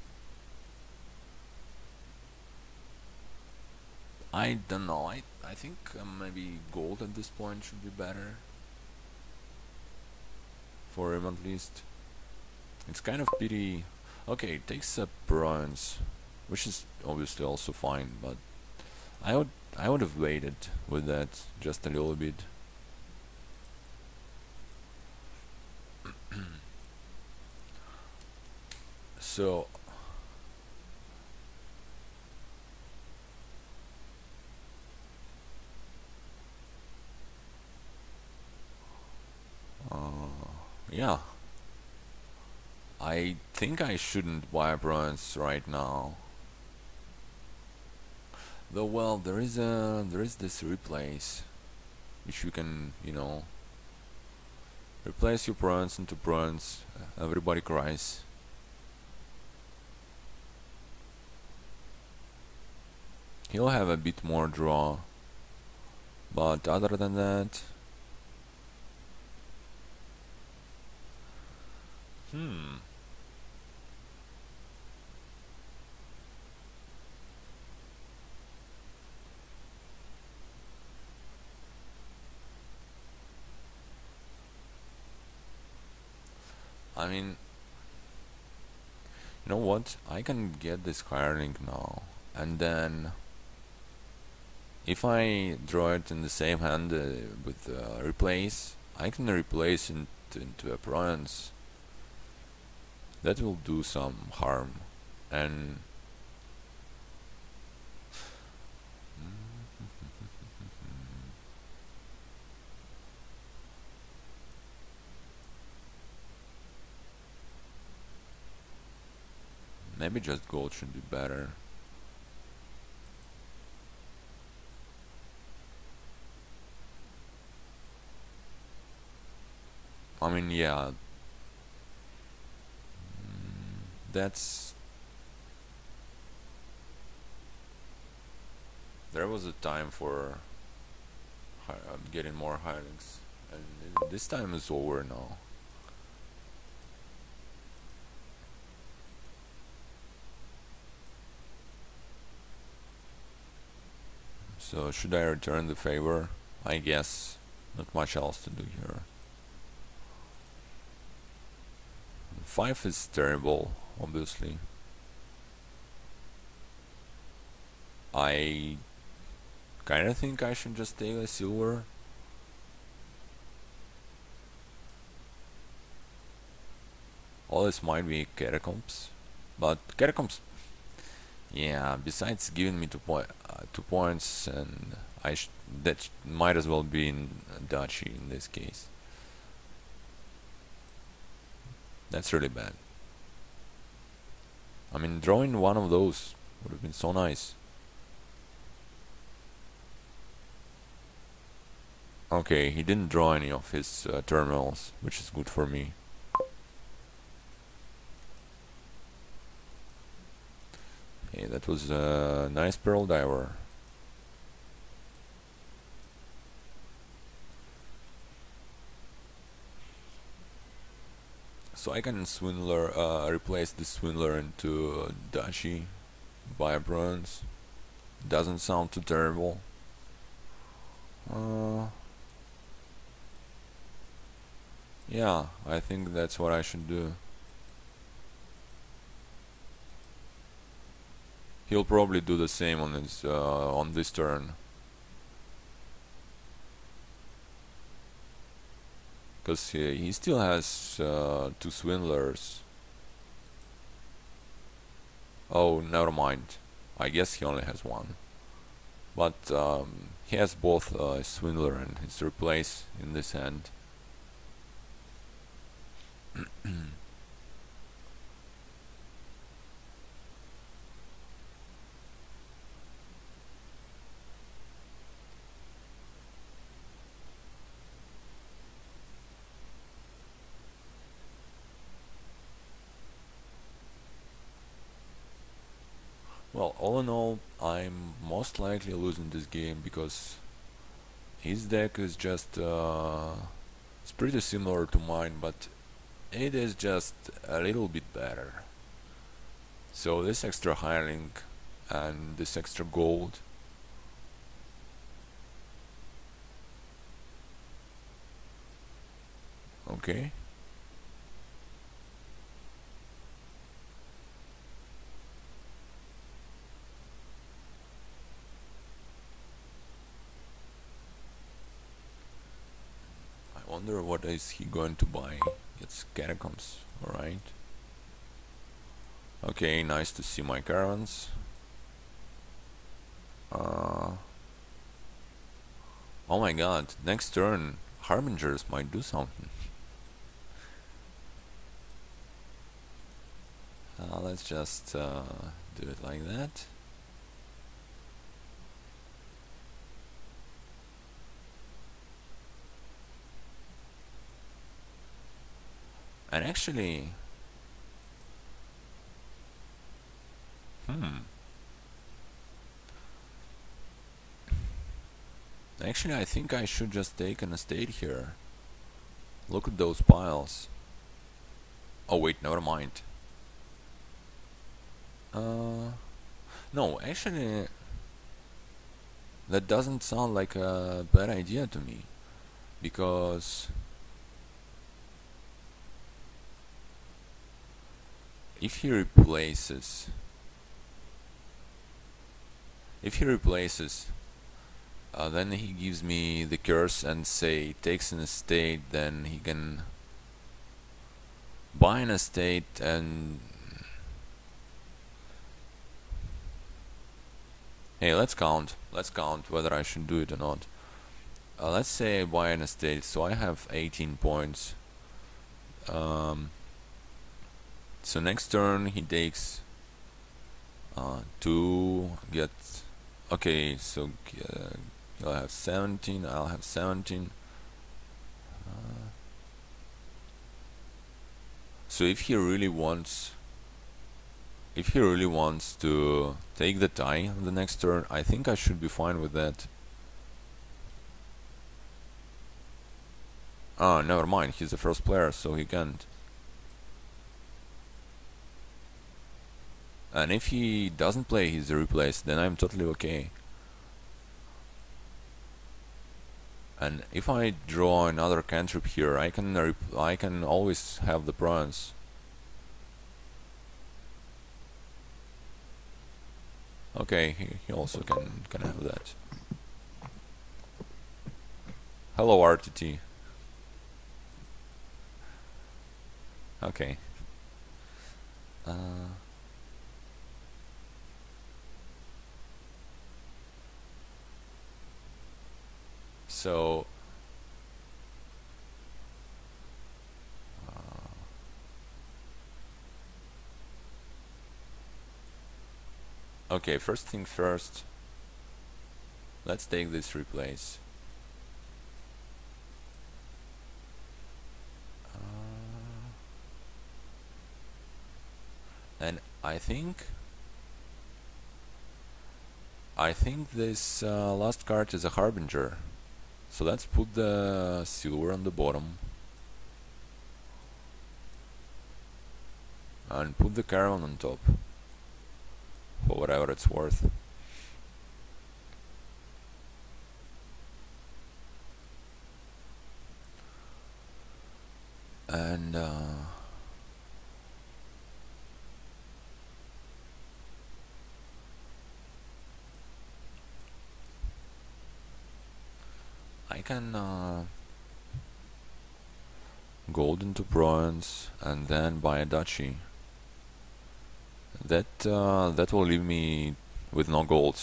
I don't know. I I think uh, maybe gold at this point should be better for him at least. It's kind of pity. Okay, it takes a bronze, which is obviously also fine, but I would I would have waited with that just a little bit. So yeah, I think I shouldn't buy bronze right now. Though, well, there is a there is this replace, which you can, you know, replace your bronze into bronze. Everybody cries. He'll have a bit more draw, but other than that, hmm. I mean, you know what? I can get this hiring now, and then if I draw it in the same hand uh, with uh, replace, I can replace it into a bronze. That will do some harm, and maybe just gold should be better. I mean, yeah, that's. There was a time for hi- uh, getting more hirings, and this time is over now. So should I return the favor? I guess not much else to do here. Five is terrible, obviously. I kinda think I should just take a silver. All this might be catacombs, but catacombs, yeah. Besides giving me two point, uh, two points, and I sh that sh might as well be in Dachi in this case. That's really bad. I mean, drawing one of those would have been so nice. Okay, he didn't draw any of his uh, terminals, which is good for me. Hey, that was a nice pearl diver. So I can swindler, uh, replace the swindler into uh, Dashi by bronze. Doesn't sound too terrible. Uh, yeah, I think that's what I should do. He'll probably do the same on his uh, on this turn, because he, he still has uh, two swindlers. Oh, never mind. I guess he only has one, but um, he has both uh, his swindler and his replace in this hand. Well, all in all, I'm most likely losing this game because his deck is just uh, it's pretty similar to mine, but it is just a little bit better. So this extra hiring and this extra gold, okay. I wonder what is he going to buy. It's catacombs, alright. Okay, nice to see my caravans. Uh, oh my god, next turn Harbingers might do something. let's just uh, do it like that. And actually, hmm, actually I think I should just take an estate here. Look at those piles. Oh wait, never mind. Uh, no, actually, that doesn't sound like a bad idea to me, because if he replaces, if he replaces, uh, then he gives me the curse and say takes an estate, then he can buy an estate and hey, let's count. Let's count whether I should do it or not. Uh, let's say I buy an estate, so I have eighteen points. Um, so next turn he takes uh, two, get. Okay, so uh, you'll have seventeen. I'll have seventeen. Uh, so if he really wants, if he really wants to take the tie on the next turn, I think I should be fine with that. Oh, never mind, he's the first player, so he can't. And if he doesn't play his replace, then I'm totally okay. And if I draw another cantrip here, I can rep I can always have the bronze. Okay, he, he also can can have that. Hello, R T T. Okay. Uh, so uh, okay, first thing first, let's take this replace. Uh, and I think I think this uh, last card is a harbinger. So let's put the silver on the bottom and put the caravan on top for whatever it's worth. And uh, I can uh, gold into bronze and then buy a duchy. That uh, that will leave me with no gold.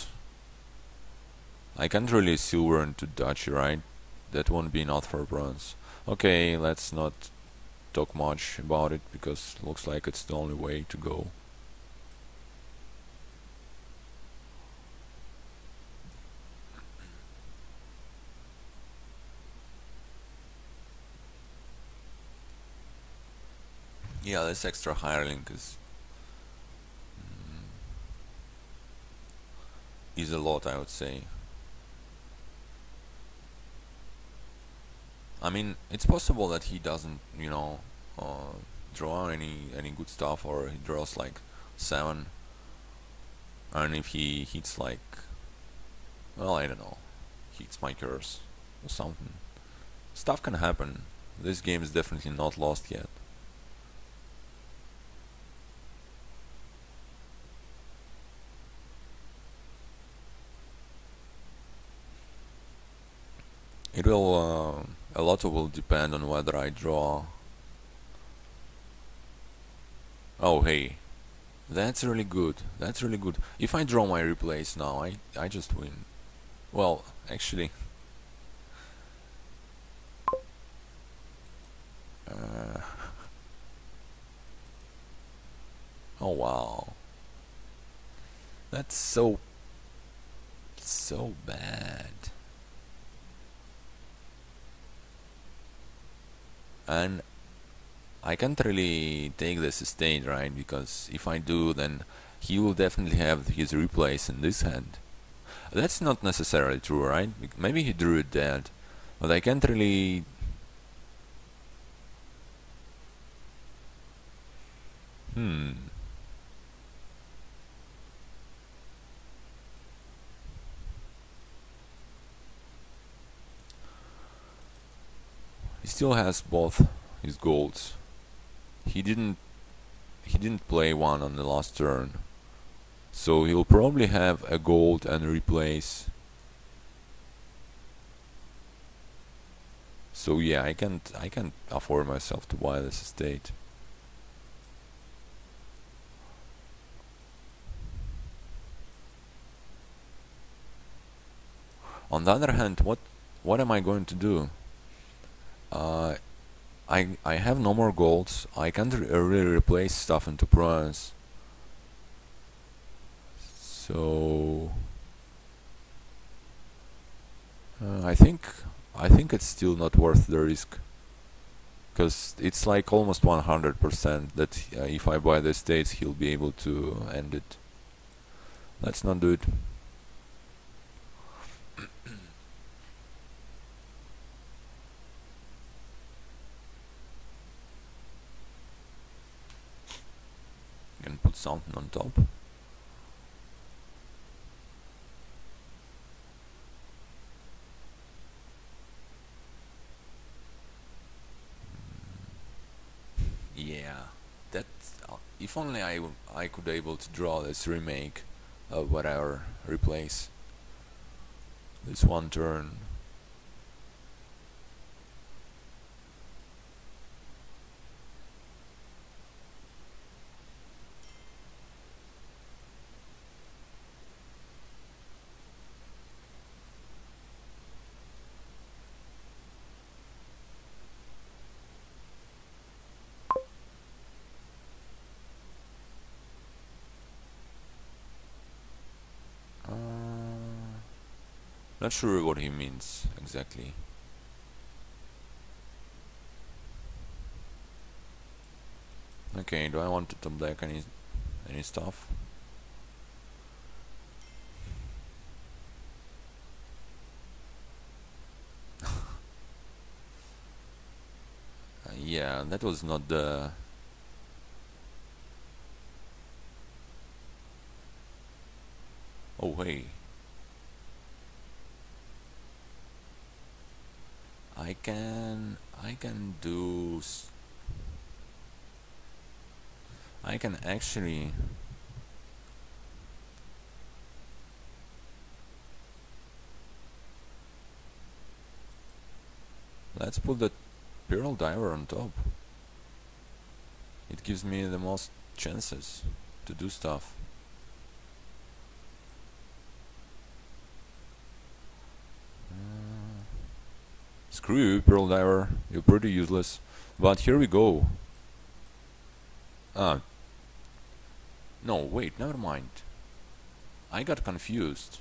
I can't really silver into duchy, right? That won't be enough for bronze. Okay, let's not talk much about it because it looks like it's the only way to go. Yeah, this extra hireling is mm, is a lot, I would say. I mean, it's possible that he doesn't, you know, uh, draw any any good stuff, or he draws like seven, and if he hits like, well, I don't know, hits my curse or something. Stuff can happen. This game is definitely not lost yet. It will, uh, a lot will depend on whether I draw. Oh, hey, that's really good. That's really good. If I draw my replace now, I I just win. Well, actually, uh, Oh wow. That's so, so bad. And I can't really take this estate, right? Because if I do, then he will definitely have his replace in this hand. That's not necessarily true, right? Maybe he drew it dead, but I can't really... Hmm. He still has both his golds. He didn't he didn't play one on the last turn. So he'll probably have a gold and replace. So yeah, I can't I can't afford myself to buy this estate. On the other hand, what what am I going to do? Uh, I I have no more golds. I can't re really replace stuff into bronze. So uh, I think I think it's still not worth the risk, because it's like almost one hundred percent that uh, if I buy the estates, he'll be able to end it. Let's not do it. Can put something on top. Yeah, that uh, if only I w I could able to draw this remake of whatever replace this one turn. Uh, not sure what he means exactly. Okay, do I want to top deck any any stuff? Uh, yeah, that was not the... Oh hey, I can I can do s I can actually... Let's put the Pearl Diver on top. It gives me the most chances to do stuff. Uh, screw you, Pearl Diver. You're pretty useless. But here we go. Ah. No, wait, never mind. I got confused.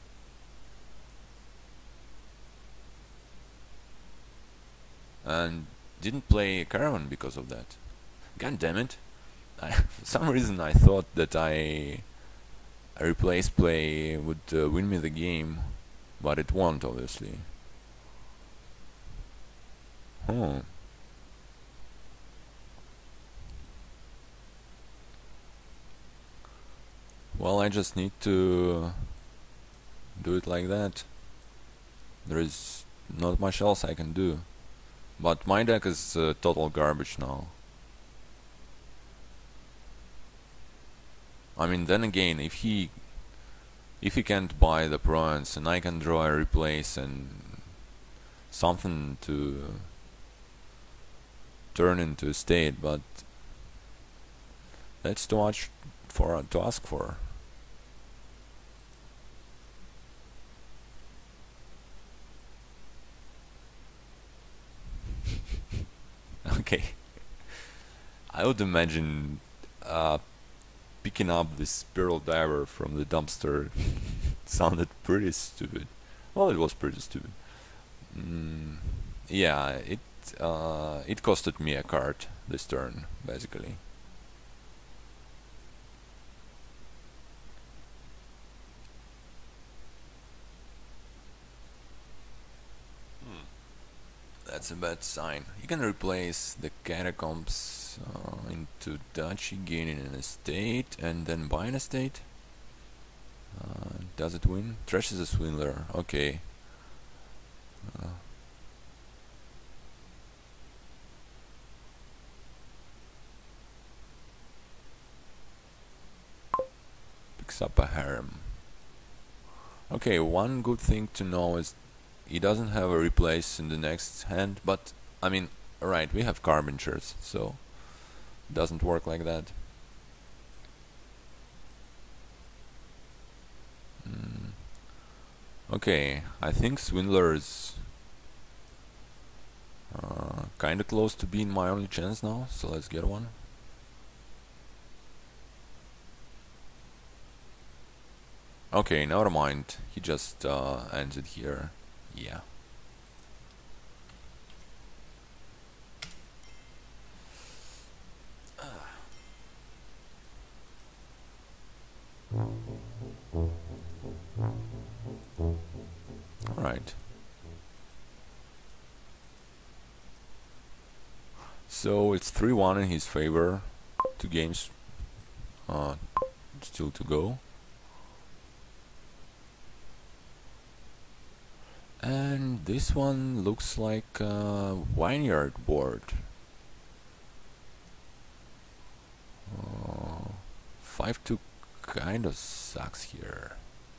And didn't play Caravan because of that. God damn it. I, for some reason I thought that I a replace play would uh, win me the game, but it won't, obviously. Huh. Well, I just need to do it like that. There is not much else I can do. But my deck is uh, total garbage now. I mean, then again, if he if he can't buy the prawns and I can draw a replace and something to turn into a state, but that's too much for uh, to ask for. Okay, I would imagine uh, picking up this spiral diver from the dumpster sounded pretty stupid. Well, it was pretty stupid. Mm, yeah, it uh, it costed me a card this turn, basically. Hmm. That's a bad sign. You can replace the catacombs uh, into duchy, gaining an estate, and then buy an estate. Uh, does it win? Trash is a swindler. Okay. Uh, picks up a harem. Okay, one good thing to know is he doesn't have a replace in the next hand, but I mean, right, we have Carbingers, so it doesn't work like that. Mm. Okay, I think Swindler is uh, kinda close to being my only chance now, so let's get one. Okay, never mind, he just uh, ends it here. Yeah. Alright. So it's three one in his favor. Two games uh, still to go. And this one looks like a vineyard board. Uh, five two kind of sucks here.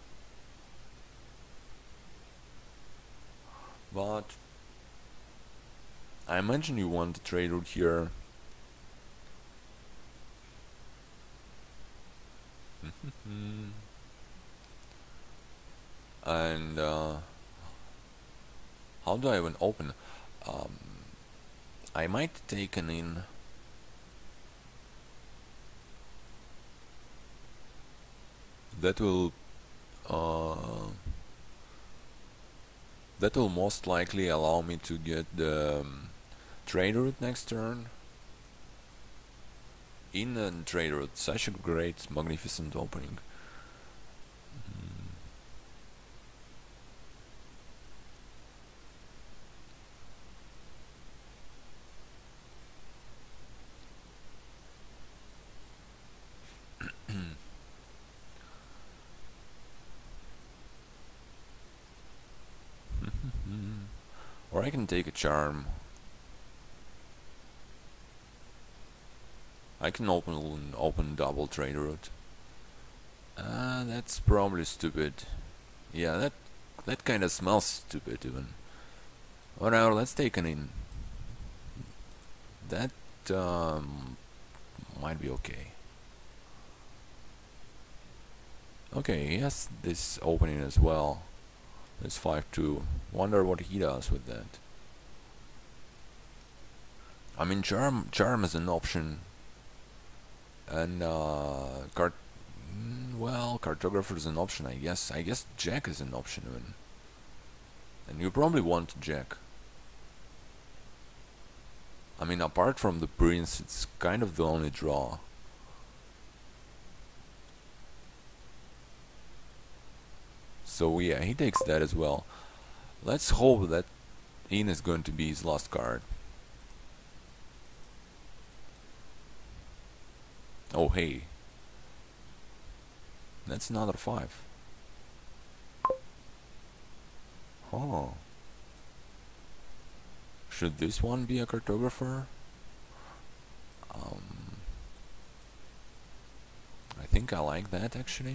But I imagine you want the trade route here. And uh, how do I even open? Um, I might take an in. That will uh, that will most likely allow me to get the um, trade route next turn. In a trade route, such a great, magnificent opening. Or I can take a charm. I can open open double trade route. Uh, that's probably stupid. Yeah, that that kind of smells stupid even. Whatever, let's take an in. That um, might be okay. Okay, he has this opening as well. It's five two. Wonder what he does with that. I mean, charm charm is an option, and uh, cart. Well, cartographer is an option, I guess. I guess Jack is an option even. And you probably want Jack. I mean, apart from the prince, it's kind of the only draw. So yeah, he takes that as well. Let's hope that in is going to be his last card. Oh hey, that's another five. Oh. Should this one be a cartographer? Um, I think I like that actually.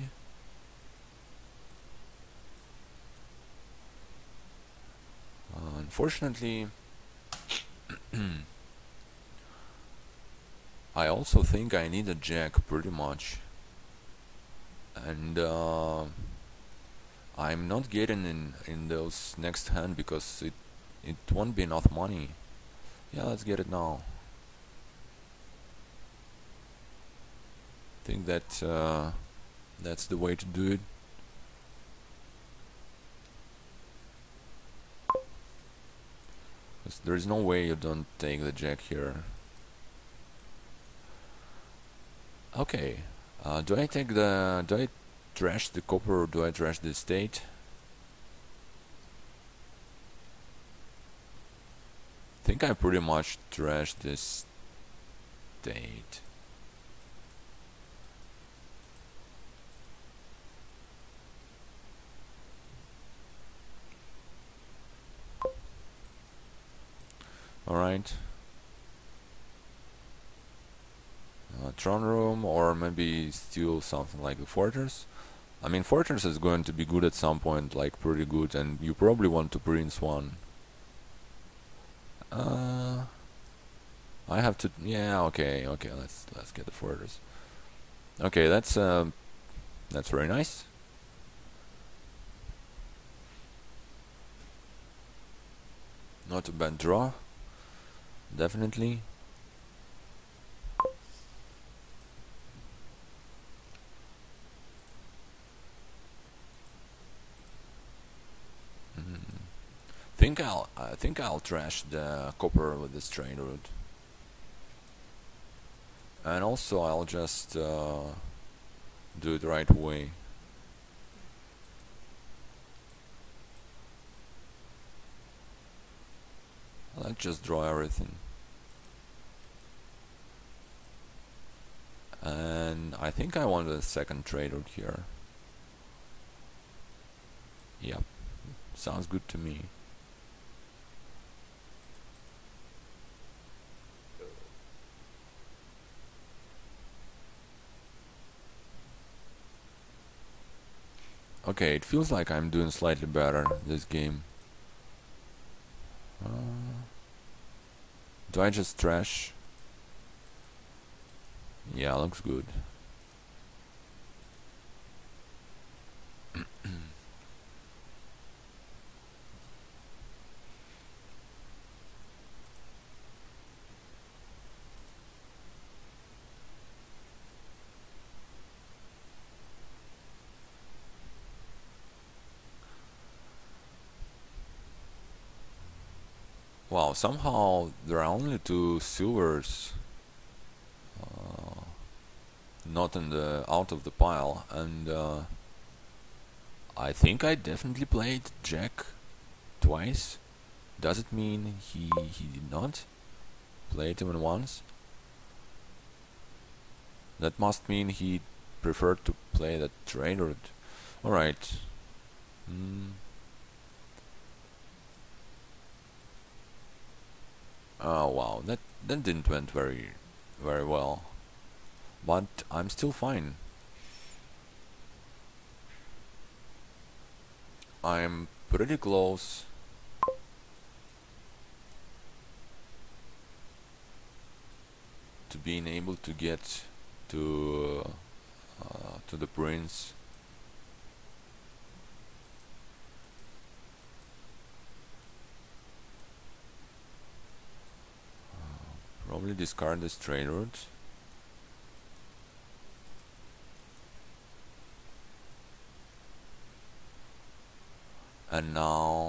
Uh, unfortunately, I also think I need a jack pretty much. And uh, I'm not getting in, in those next hand because it, it won't be enough money. Yeah, let's get it now. think that uh, that's the way to do it. There is no way you don't take the jack here. Okay, uh, do I take the... do I trash the copper or do I trash the estate? I think I pretty much trashed this estate. Alright. Uh, throne room, or maybe steal something like the fortress. I mean, fortress is going to be good at some point, like pretty good, and you probably want to prince one. Uh, I have to... yeah, okay, okay, let's let's get the fortress. Okay, that's uh, that's very nice. Not a bad draw, definitely. Think I'll I think I'll trash the copper with this train route, and also I'll just uh, do it right away. Let's just draw everything, and I think I want a second trade route here. Yep, sounds good to me. Okay, it feels like I'm doing slightly better this game. Uh, do I just trash? Yeah, looks good. Wow, somehow there are only two silvers uh, not in the out of the pile, and uh, I think I definitely played Jack twice. Does it mean he he did not play it even once? That must mean he preferred to play that trade route. Alright. Mm. Oh wow, that that didn't went very very well. But I'm still fine. I'm pretty close to being able to get to uh, to the prince. Uh, probably discard this trade route. And now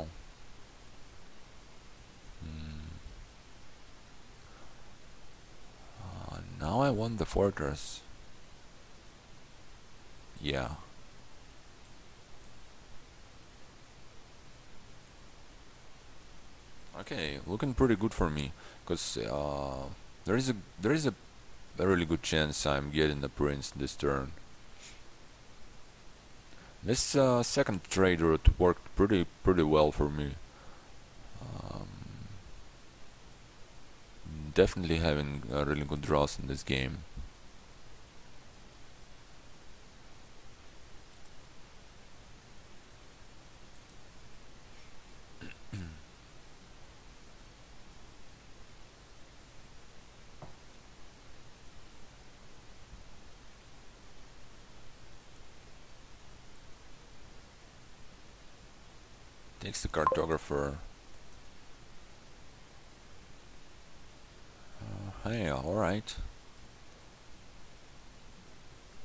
hmm, uh, now I want the fortress. Yeah. Okay, looking pretty good for me, because uh, there is a there is a, a really good chance I'm getting the prince this turn. This uh, second trade route worked pretty pretty well for me. Um, definitely having uh, really good draws in this game. Takes the cartographer. Uh, hey, alright.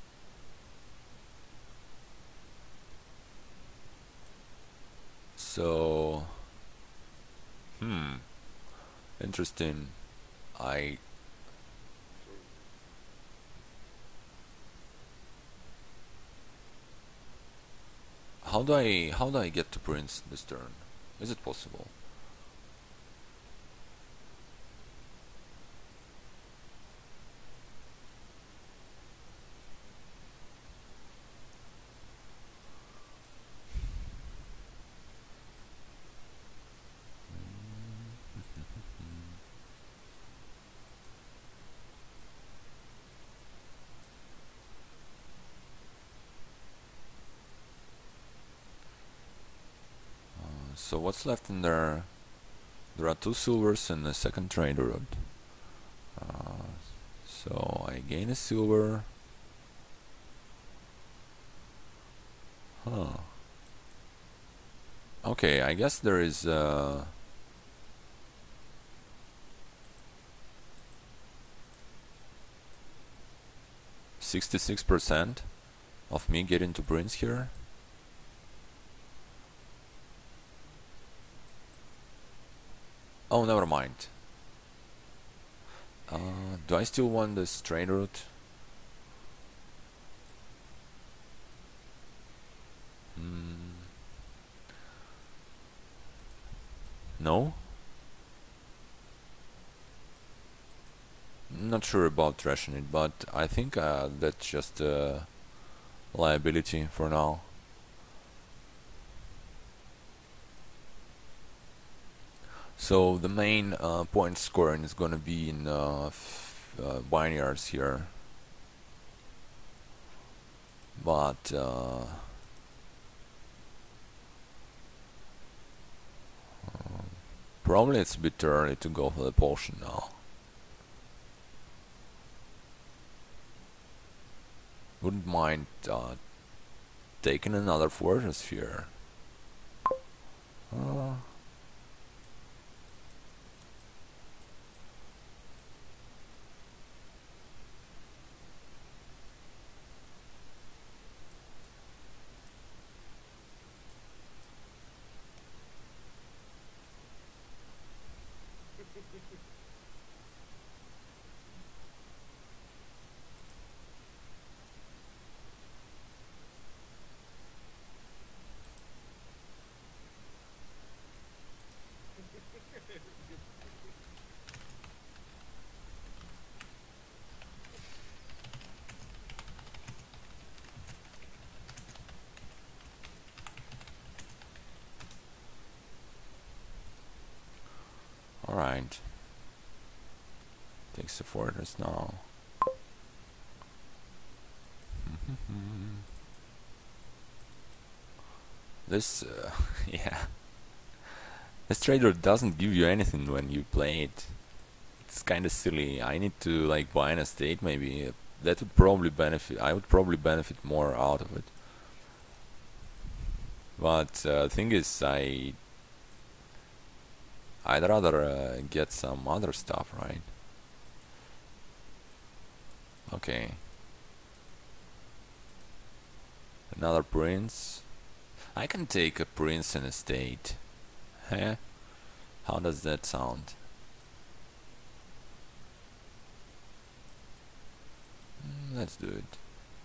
Interesting. I how do I how do I get to Prince this turn? Is it possible? So what's left in there? There are two silvers and a second trade route. Uh, so I gain a silver. Huh. Okay, I guess there is uh sixty-six percent of me getting to Prince here. Oh, never mind. Uh, do I still want this trade route? Hmm. No? Not sure about trashing it, but I think uh, that's just a liability for now. So the main uh, point scoring is gonna be in uh, f uh, vineyards here, but uh, probably it's a bit early to go for the potion now. Wouldn't mind uh, taking another fortress here. Uh, Alright. Takes the fortress now. This, uh, yeah. This trader doesn't give you anything when you play it. It's kinda silly. I need to like buy an estate maybe. That would probably benefit, I would probably benefit more out of it. But uh, thing is, I I'd rather uh, get some other stuff, right? Okay. Another prince. I can take a prince and estate. Huh? How does that sound? Mm, let's do it.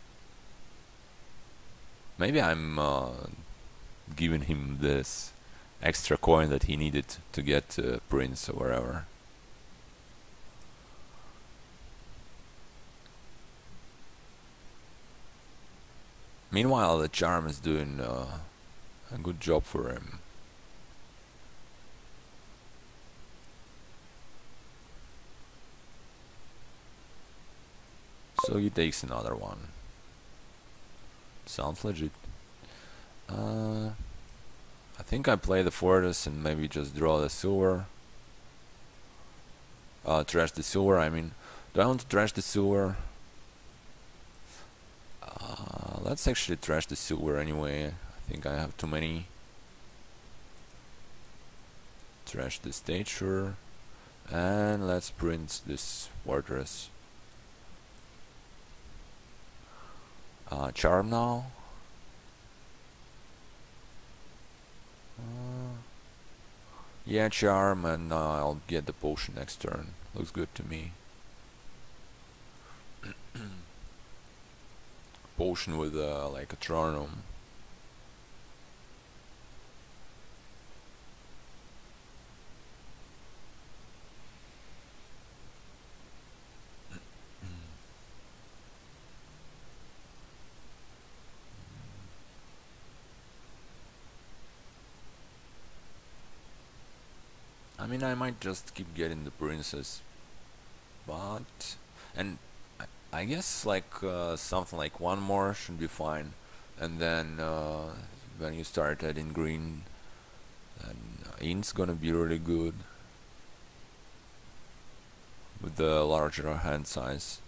Maybe I'm uh, giving him this extra coin that he needed to get uh, prince or wherever. Meanwhile, the charm is doing uh, a good job for him. So he takes another one. Sounds legit. Uh, I think I play the fortress and maybe just draw the silver. Uh, trash the silver, I mean. Do I want to trash the silver? Uh, let's actually trash the silver anyway. I think I have too many. Trash the stature. And let's print this fortress. Uh, charm now. Uh, Yeah, charm, and uh, I'll get the potion next turn. Looks good to me. Potion with uh, like a Tronum. I mean, I might just keep getting the princess, but and I, I guess like uh, something like one more should be fine, and then uh, when you start adding green, then uh, Int's gonna be really good with the larger hand size.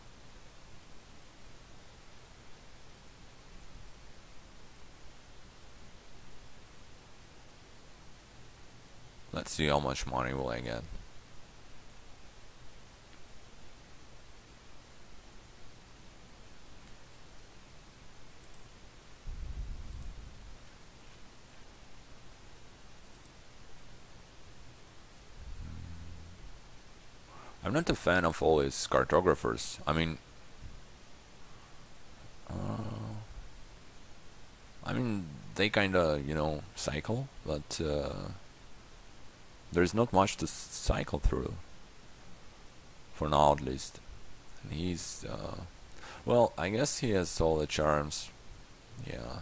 Let's see how much money will I get. I'm not a fan of all these cartographers. I mean, uh, I mean they kinda, you know, cycle, but uh, there's not much to cycle through, for now at least. And he's, uh, well, I guess he has all the charms. Yeah.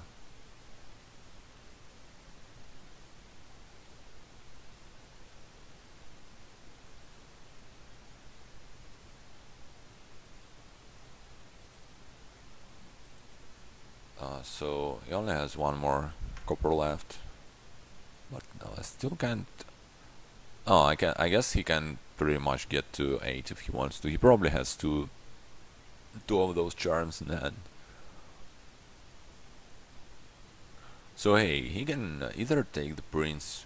Uh, so he only has one more copper left, but no, I still can't. Oh, I can. I guess he can pretty much get to eight if he wants to. He probably has two, two of those charms in hand. So hey, he can uh, either take the prince,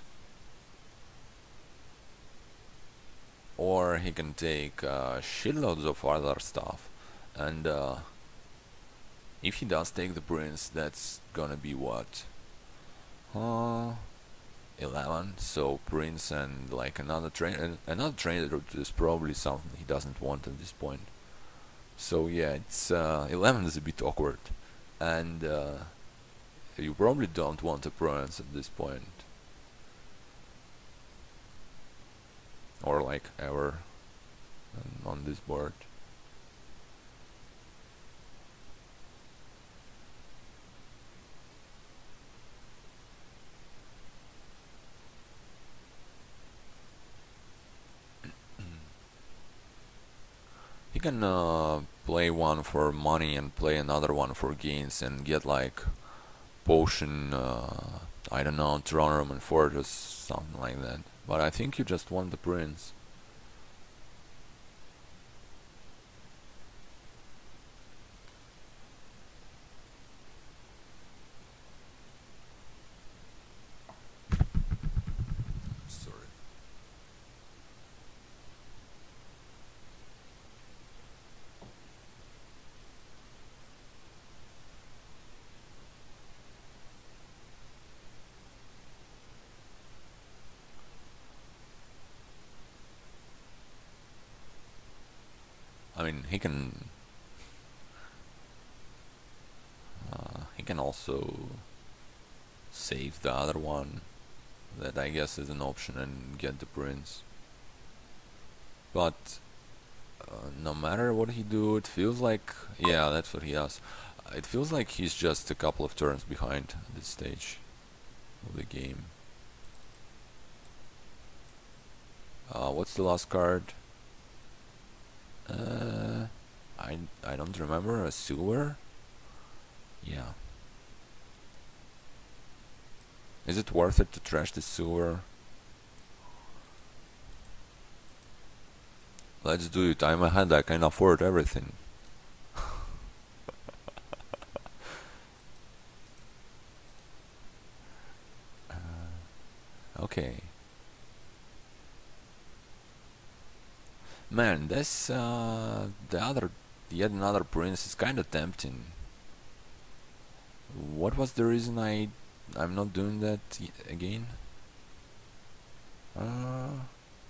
or he can take uh, shitloads of other stuff, and uh, if he does take the prince, that's gonna be what? Uh, eleven. So prince and like another train, another trainer is probably something he doesn't want at this point. So yeah, it's uh, eleven is a bit awkward, and uh, you probably don't want a prince at this point, or like ever on this board. He can uh, play one for money and play another one for gains and get like potion, uh, I don't know, throne room and fortress, something like that. But I think you just want the prince. Sorry. I mean, he can. Uh, he can also save the other one. That I guess is an option and get the prince. But uh, no matter what he do, it feels like yeah, that's what he does. It feels like he's just a couple of turns behind at this stage of the game. Uh, what's the last card? Uh, I I don't remember. A silver? Yeah. Is it worth it to trash the silver? Let's do it. I'm ahead. I can afford everything. uh, okay. Man, this uh, the other, yet another prince is kind of tempting. What was the reason I, I'm not doing that again? Uh,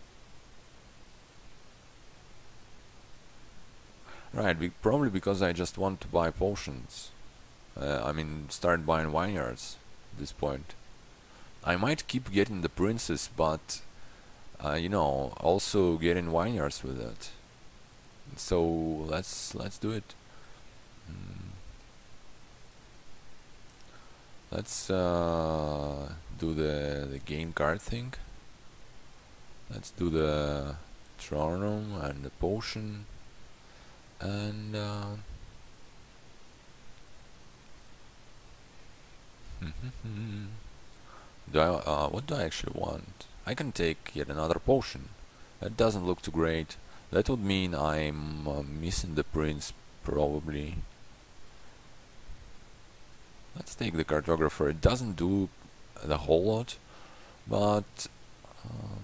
right, be probably because I just want to buy potions. Uh, I mean, start buying vineyards at this point. I might keep getting the princess, but uh, you know, also getting vineyards with it. So let's let's do it. Mm. Let's uh, do the the game card thing. Let's do the throne room and the potion, and uh, do I, uh, what do I actually want? I can take yet another potion. That doesn't look too great. That would mean I'm uh, missing the prince, probably. Let's take the cartographer. It doesn't do the whole lot, but um,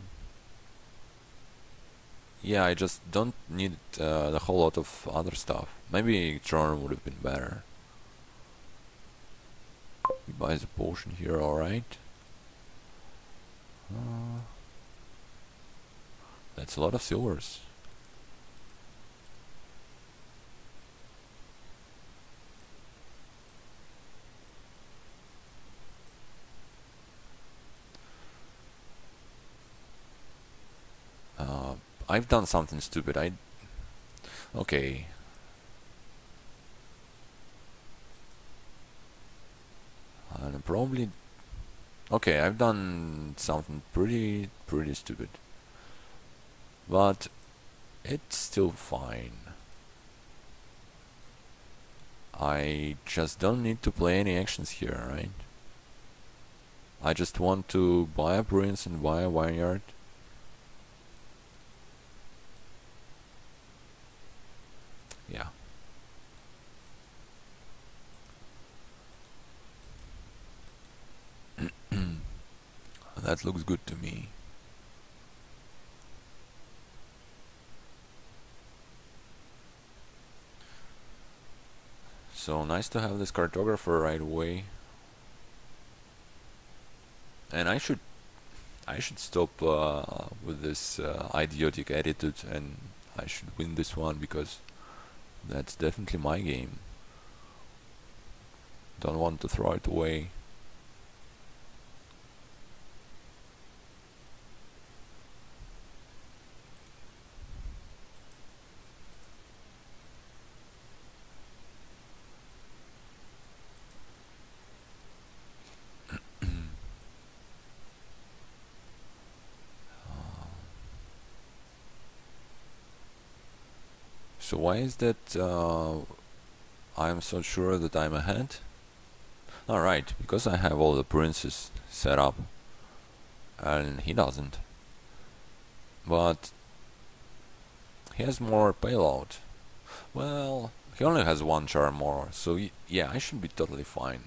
yeah, I just don't need uh, the whole lot of other stuff. Maybe Tron would have been better. He buys a potion here, alright. Uh, that's a lot of silvers. Uh, I've done something stupid. I okay. And probably okay. I've done something pretty pretty stupid, but it's still fine. I just don't need to play any actions here, right? I just want to buy a prince and buy a vineyard. Yeah. That looks good to me. So nice to have this cartographer right away. And I should I should stop uh, with this uh, idiotic attitude, and I should win this one, because that's definitely my game. Don't want to throw it away. So why is that uh, I'm so sure that I'm ahead? Alright, because I have all the princes set up, and he doesn't. But he has more payload. Well, he only has one charm more, so y yeah, I should be totally fine.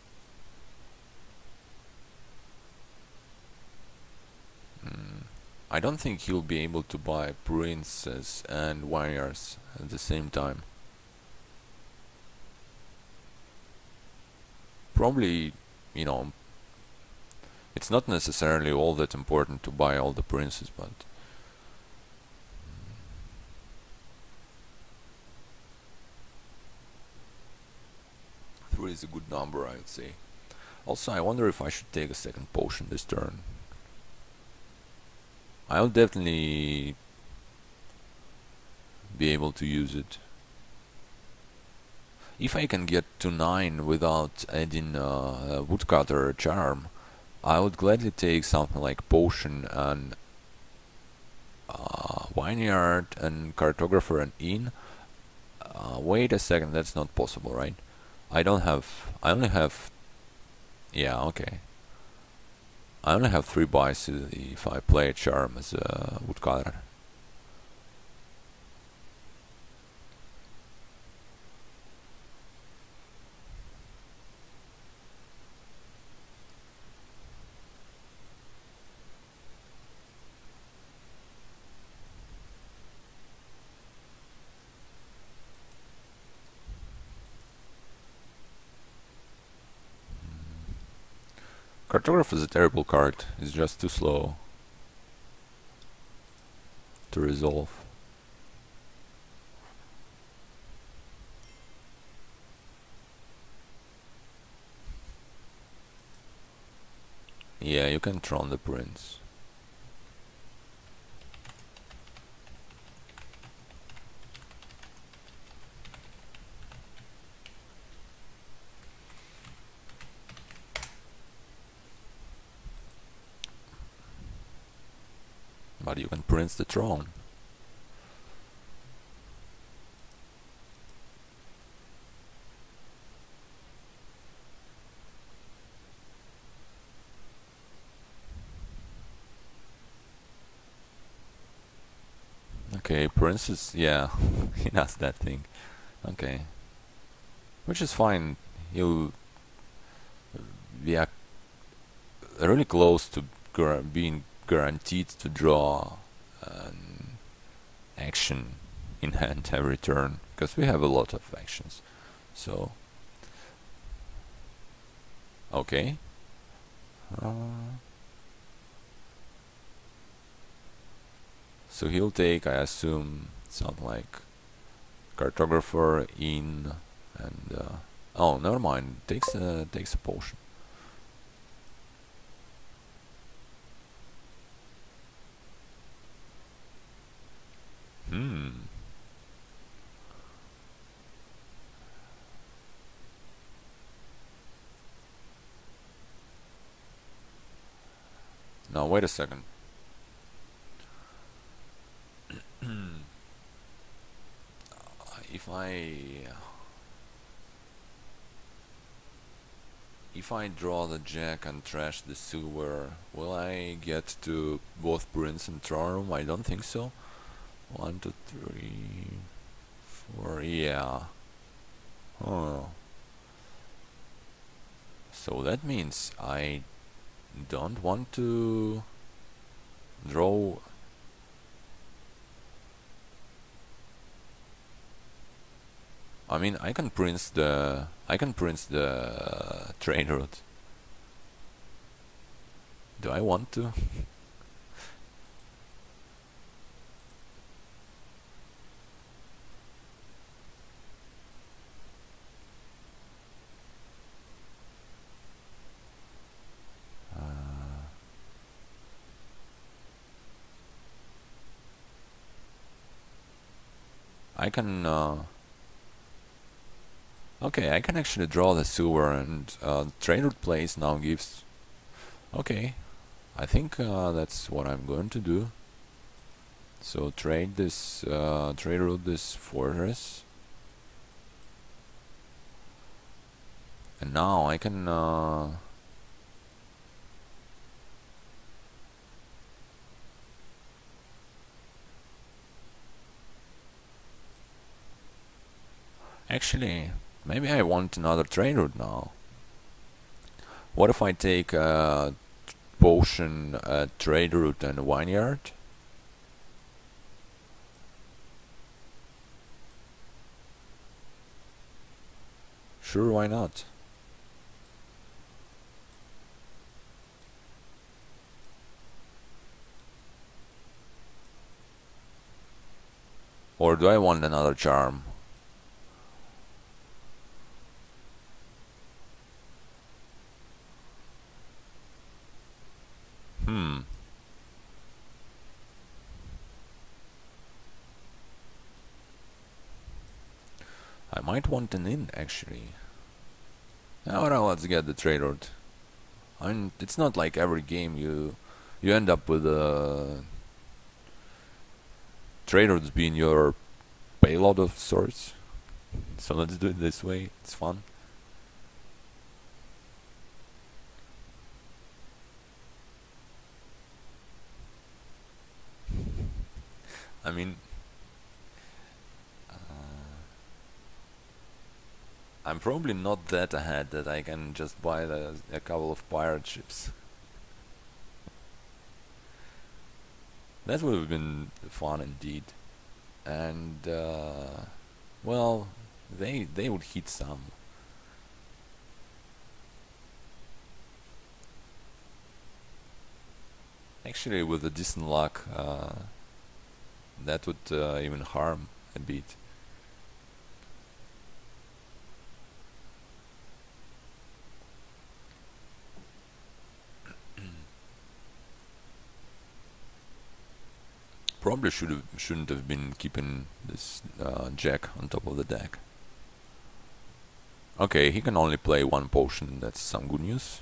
Mm. I don't think he'll be able to buy princes and warriors at the same time. Probably, you know, it's not necessarily all that important to buy all the princes, but three is a good number, I would say. Also, I wonder if I should take a second potion this turn. I'll definitely be able to use it. If I can get to nine without adding uh, a woodcutter charm, I would gladly take something like potion and uh, vineyard and cartographer and inn. Uh, wait a second, that's not possible, right? I don't have. I only have. Yeah, okay. I only have three buys if I play a charm as a woodcutter. Cartographer is a terrible card. It's just too slow. to resolve. Yeah, you can throne the prince. But you can prince the throne. Okay, princess, yeah, he does that thing. Okay. Which is fine. He'll be ac- really close to gu being guaranteed to draw an action in hand every turn, because we have a lot of actions. So, okay. Uh, so he'll take, I assume, something like cartographer in, and uh, oh, never mind. Takes a takes a potion. Hmm. Now wait a second. if I if I draw the jack and trash the silver, will I get to both prince and throne room? I don't think so. One, two, three, four. Yeah. Oh. So that means I don't want to draw. I mean, I can prince the I can prince the trade route. Do I want to? uh, I can. Uh, okay, I can actually draw the silver, and uh, trade route place now gives. Okay, I think uh, that's what I'm going to do. So trade this, uh, trade route this fortress, and now I can. Uh, actually, maybe I want another trade route now. What if I take a potion, a trade route, and a vineyard? Sure, why not? Or do I want another charm? Hmm. I might want an inn, actually. Now, now let's get the trade route. I mean, it's not like every game you you end up with a trade routes being your payload of sorts. So let's do it this way. It's fun. I mean, uh, I'm probably not that ahead that I can just buy the, a couple of pirate ships. That would have been fun indeed. And uh, well, they they would hit some. Actually, with a decent luck, uh, that would uh, even harm a bit. Probably should have shouldn't have been keeping this uh, jack on top of the deck. Okay, he can only play one potion. That's some good news.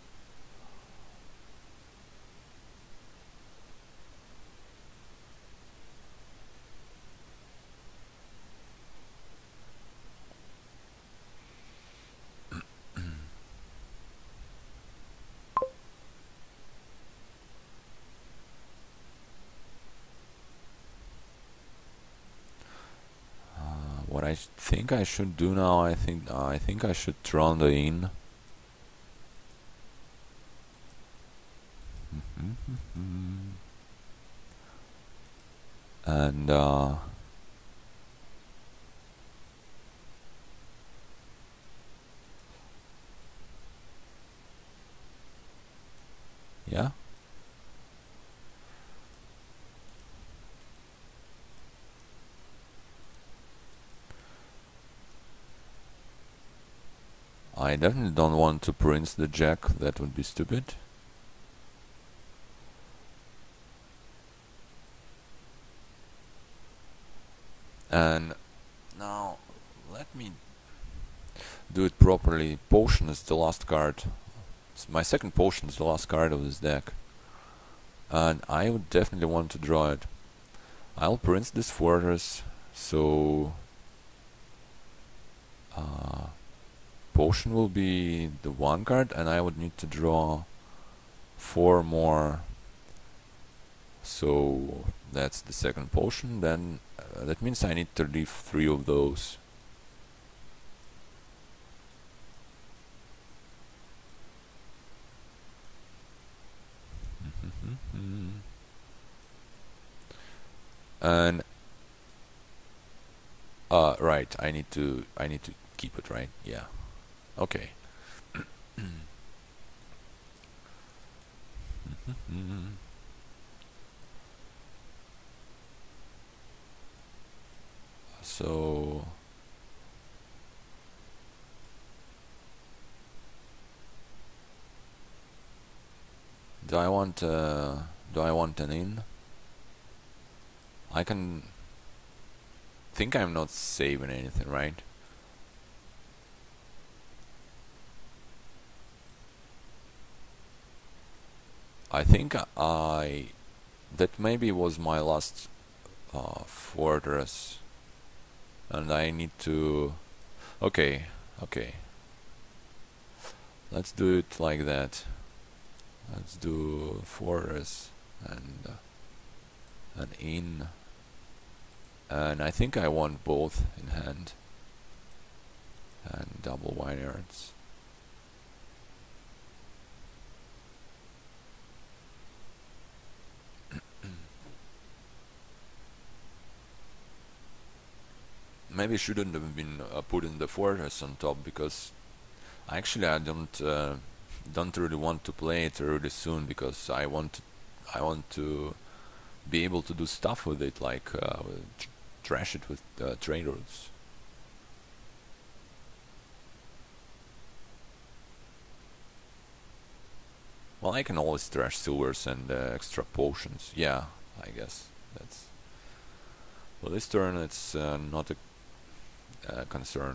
What I think I should do now, I think uh, I think I should run the in. And uh, yeah. I definitely don't want to prince the jack, that would be stupid. And now let me do it properly. Potion is the last card. It's my second potion is the last card of this deck. And I would definitely want to draw it. I'll prince this fortress, so uh, potion will be the one card, and I would need to draw four more. So that's the second potion. Then uh, that means I need to leave three of those. And uh right, I need to I need to keep it, right? Yeah. Okay. So do I want uh do I want an in? I can think I'm not saving anything, right? I think I that maybe was my last uh, fortress, and I need to. Okay, okay. Let's do it like that. Let's do fortress and uh, an inn, and I think I want both in hand and double vineyards. Maybe shouldn't have been uh, putting the fortress on top, because actually I don't uh, don't really want to play it really soon, because I want to, I want to be able to do stuff with it, like uh, tr trash it with uh, trade routes. Well, I can always trash silvers and uh, extra potions. Yeah, I guess that's. Well, this turn it's uh, not a uh, concern.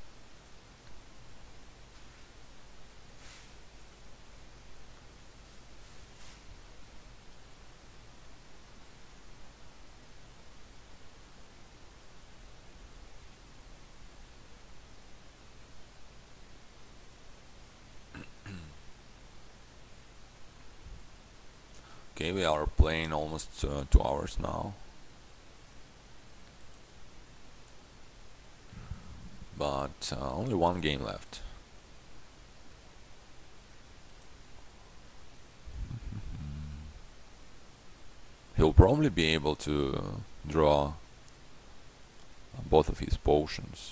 Okay, we are playing almost uh, two hours now. But uh, only one game left. He'll probably be able to draw both of his potions.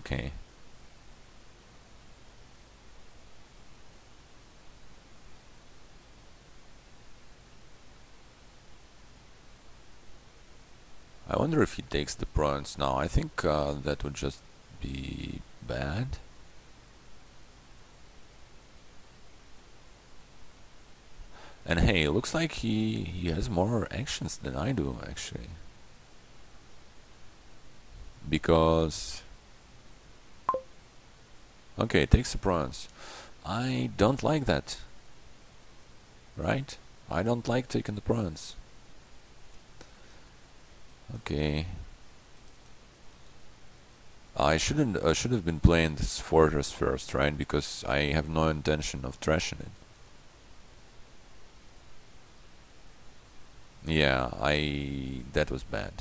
Okay. I wonder if he takes the province now. I think uh, that would just be bad. And hey, it looks like he, he has more actions than I do, actually. Because... Okay, takes the province. I don't like that. Right? I don't like taking the province. Okay. I shouldn't. I should have been playing this fortress first, right? Because I have no intention of trashing it. Yeah, I... that was bad.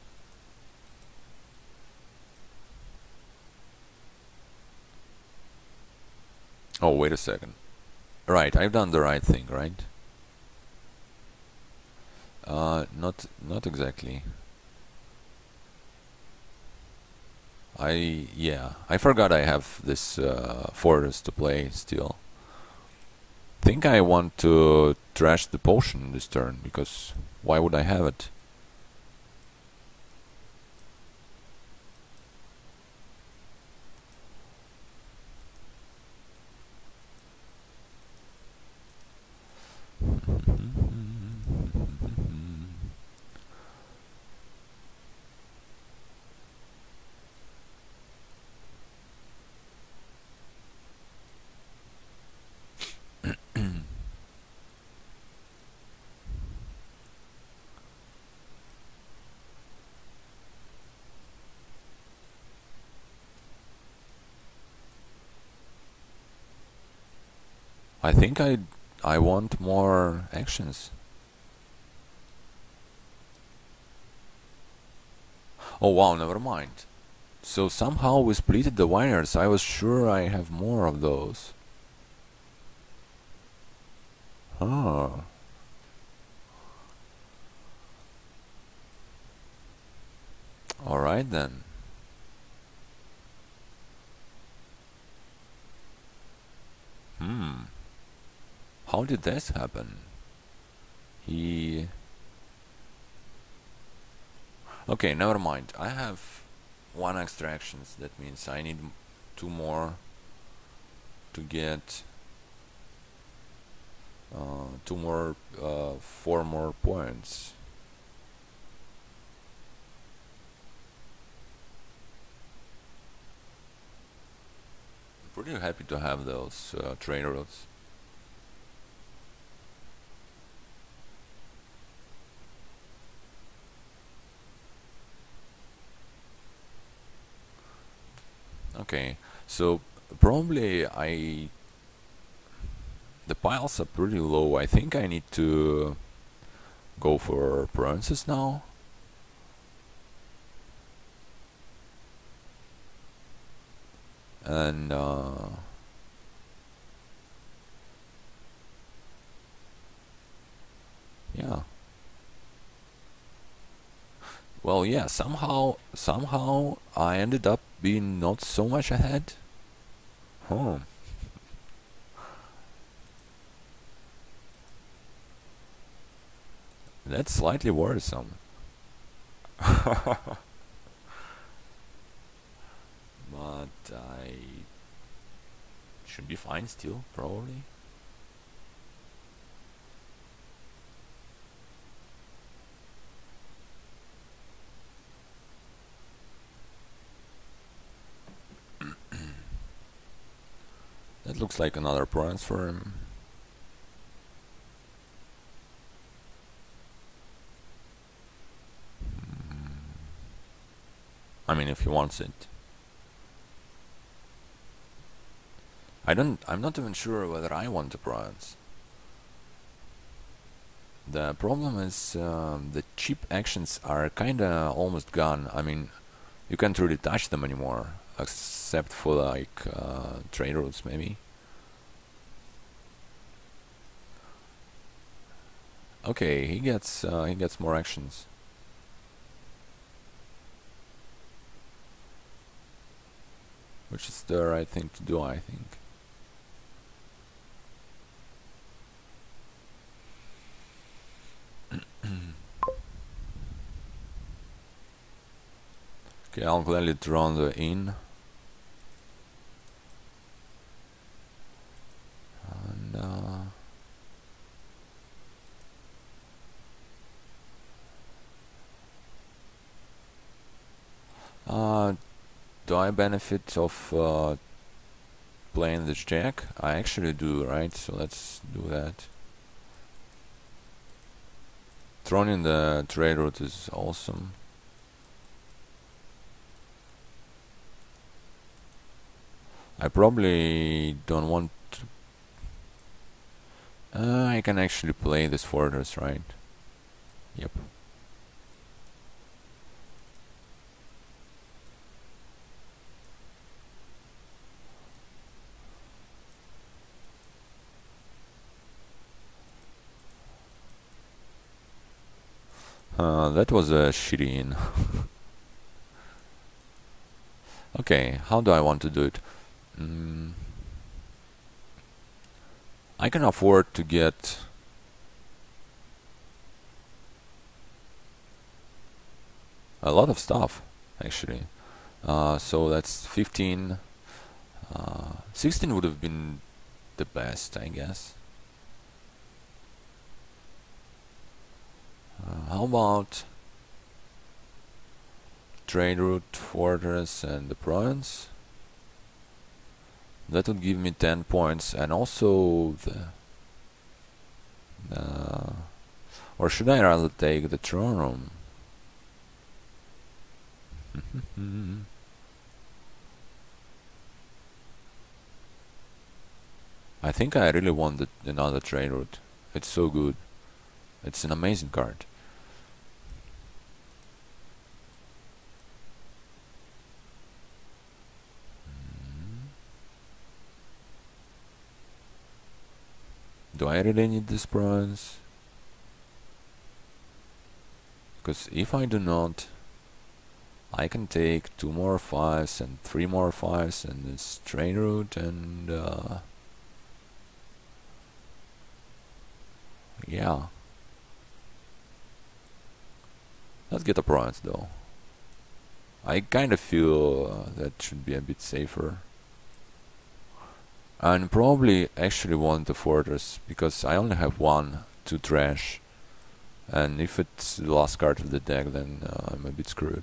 Oh, wait a second. Right, I've done the right thing, right? Uh, not... not exactly. I... yeah, I forgot I have this uh, fortress to play still. Think I want to trash the potion this turn, because why would I have it? I think I... I want more actions. Oh wow, never mind. So somehow we splitted the winners. I was sure I have more of those. Oh. Alright then. Hmm. How did this happen? He... Okay, never mind. I have one extra actions. That means I need two more to get uh, two more, uh, four more points. I'm pretty happy to have those uh, trade routes. Okay, so probably I... the piles are pretty low. I think I need to go for provinces now. And uh, yeah. Well, yeah, somehow somehow I ended up being not so much ahead. Huh. That's slightly worrisome. But I should be fine still, probably. That looks like another province for him. I mean, if he wants it. I don't... I'm not even sure whether I want the province. The problem is um, the cheap actions are kinda almost gone. I mean, you can't really touch them anymore, except for like uh, trade routes maybe. Okay, he gets uh, he gets more actions. which is the right thing to do, I think. Okay, I'll gladly draw the in. And uh, uh, do I benefit of uh, playing this jack? I actually do, right? So let's do that. Throwing in the trade route is awesome. I probably don't want to. Uh, I can actually play this fortress, right? Yep. Uh, that was a shitty in. Okay, how do I want to do it? Mm, I can afford to get a lot of stuff, actually. Uh, so that's fifteen. Uh, sixteen would have been the best, I guess. Uh, how about trade route, fortress, and the province? That would give me ten points, and also the. Uh, or should I rather take the throne room? I think I really want the, another trade route. It's so good. It's an amazing card. Do I really need this bronze? Because if I do not, I can take two more fives and three more fives and this trade route and uh, yeah. Let's get a bronze though. I kind of feel uh, that should be a bit safer. And probably actually want the fortress because I only have one to trash. And if it's the last card of the deck, then uh, I'm a bit screwed.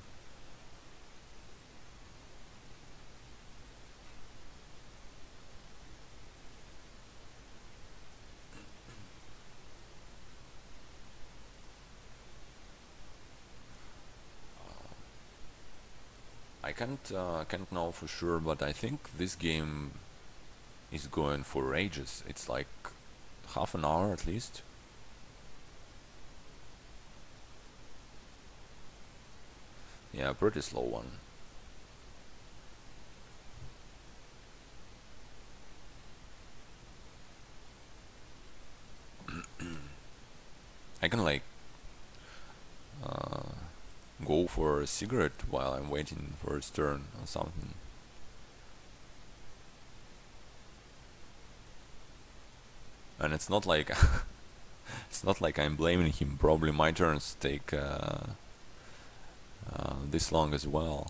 I can't uh, can't know for sure, but I think this game is going for ages. It's like half an hour at least. Yeah, pretty slow one. I can like uh, go for a cigarette while I'm waiting for his turn or something. And it's not like it's not like I'm blaming him. Probably my turns take uh, uh, this long as well.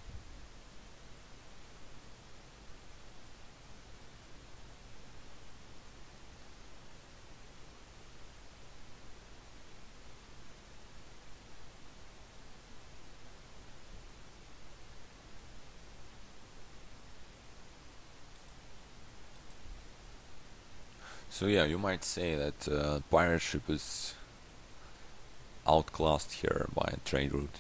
So yeah, you might say that uh, pirate ship is outclassed here by a trade route.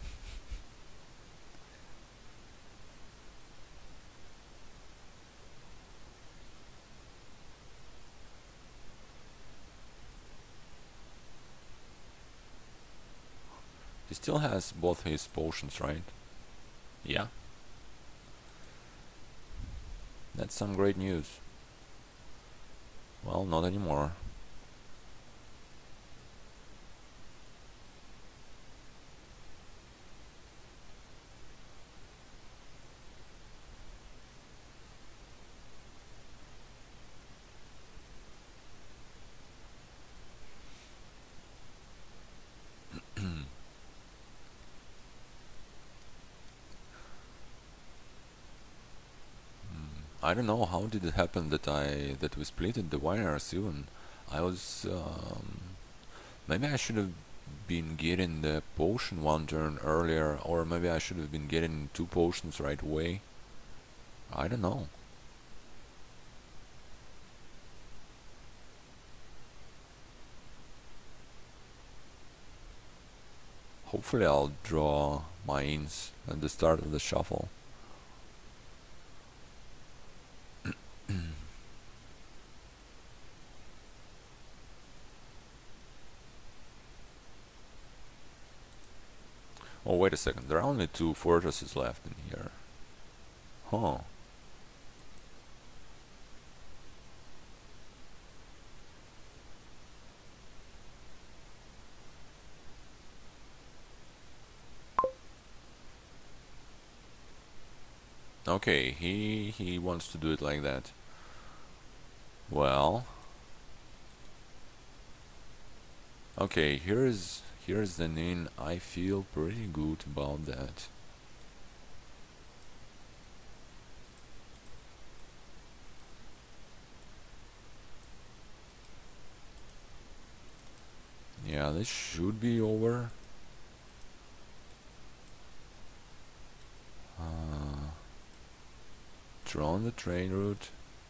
He still has both his potions, right? Yeah. That's some great news. Well, not anymore. I don't know how did it happen that I that we splitted the wires even. I was um, maybe I should have been getting the potion one turn earlier, or maybe I should have been getting two potions right away. I don't know. Hopefully I'll draw my ins at the start of the shuffle. Oh, wait a second, there are only two fortresses left in here. Huh. Okay, he he wants to do it like that. Well, okay, here's here's the inn. I feel pretty good about that. Yeah, this should be over. Uh, draw on the train route.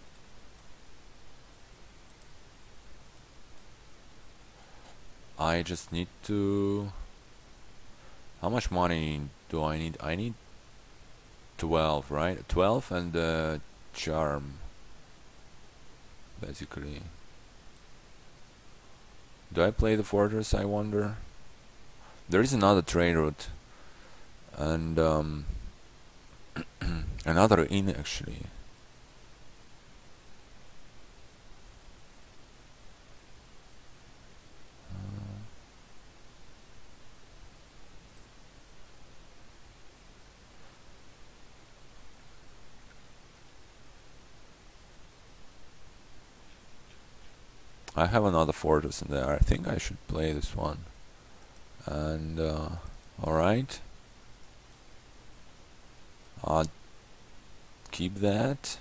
I just need to... How much money do I need? I need twelve, right? twelve and the charm, basically. Do I play the fortress, I wonder? There is another train route. And um, another inn, actually. I have another fortress in there. I think I should play this one. And uh, alright. I'll keep that.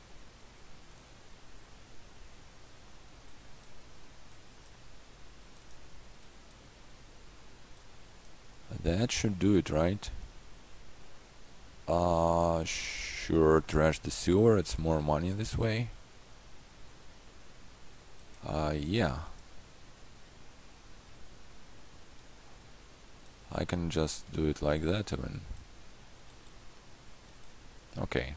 That should do it, right? Uh, sure, trash the silver. It's more money this way. Uh, yeah. I can just do it like that even. Okay.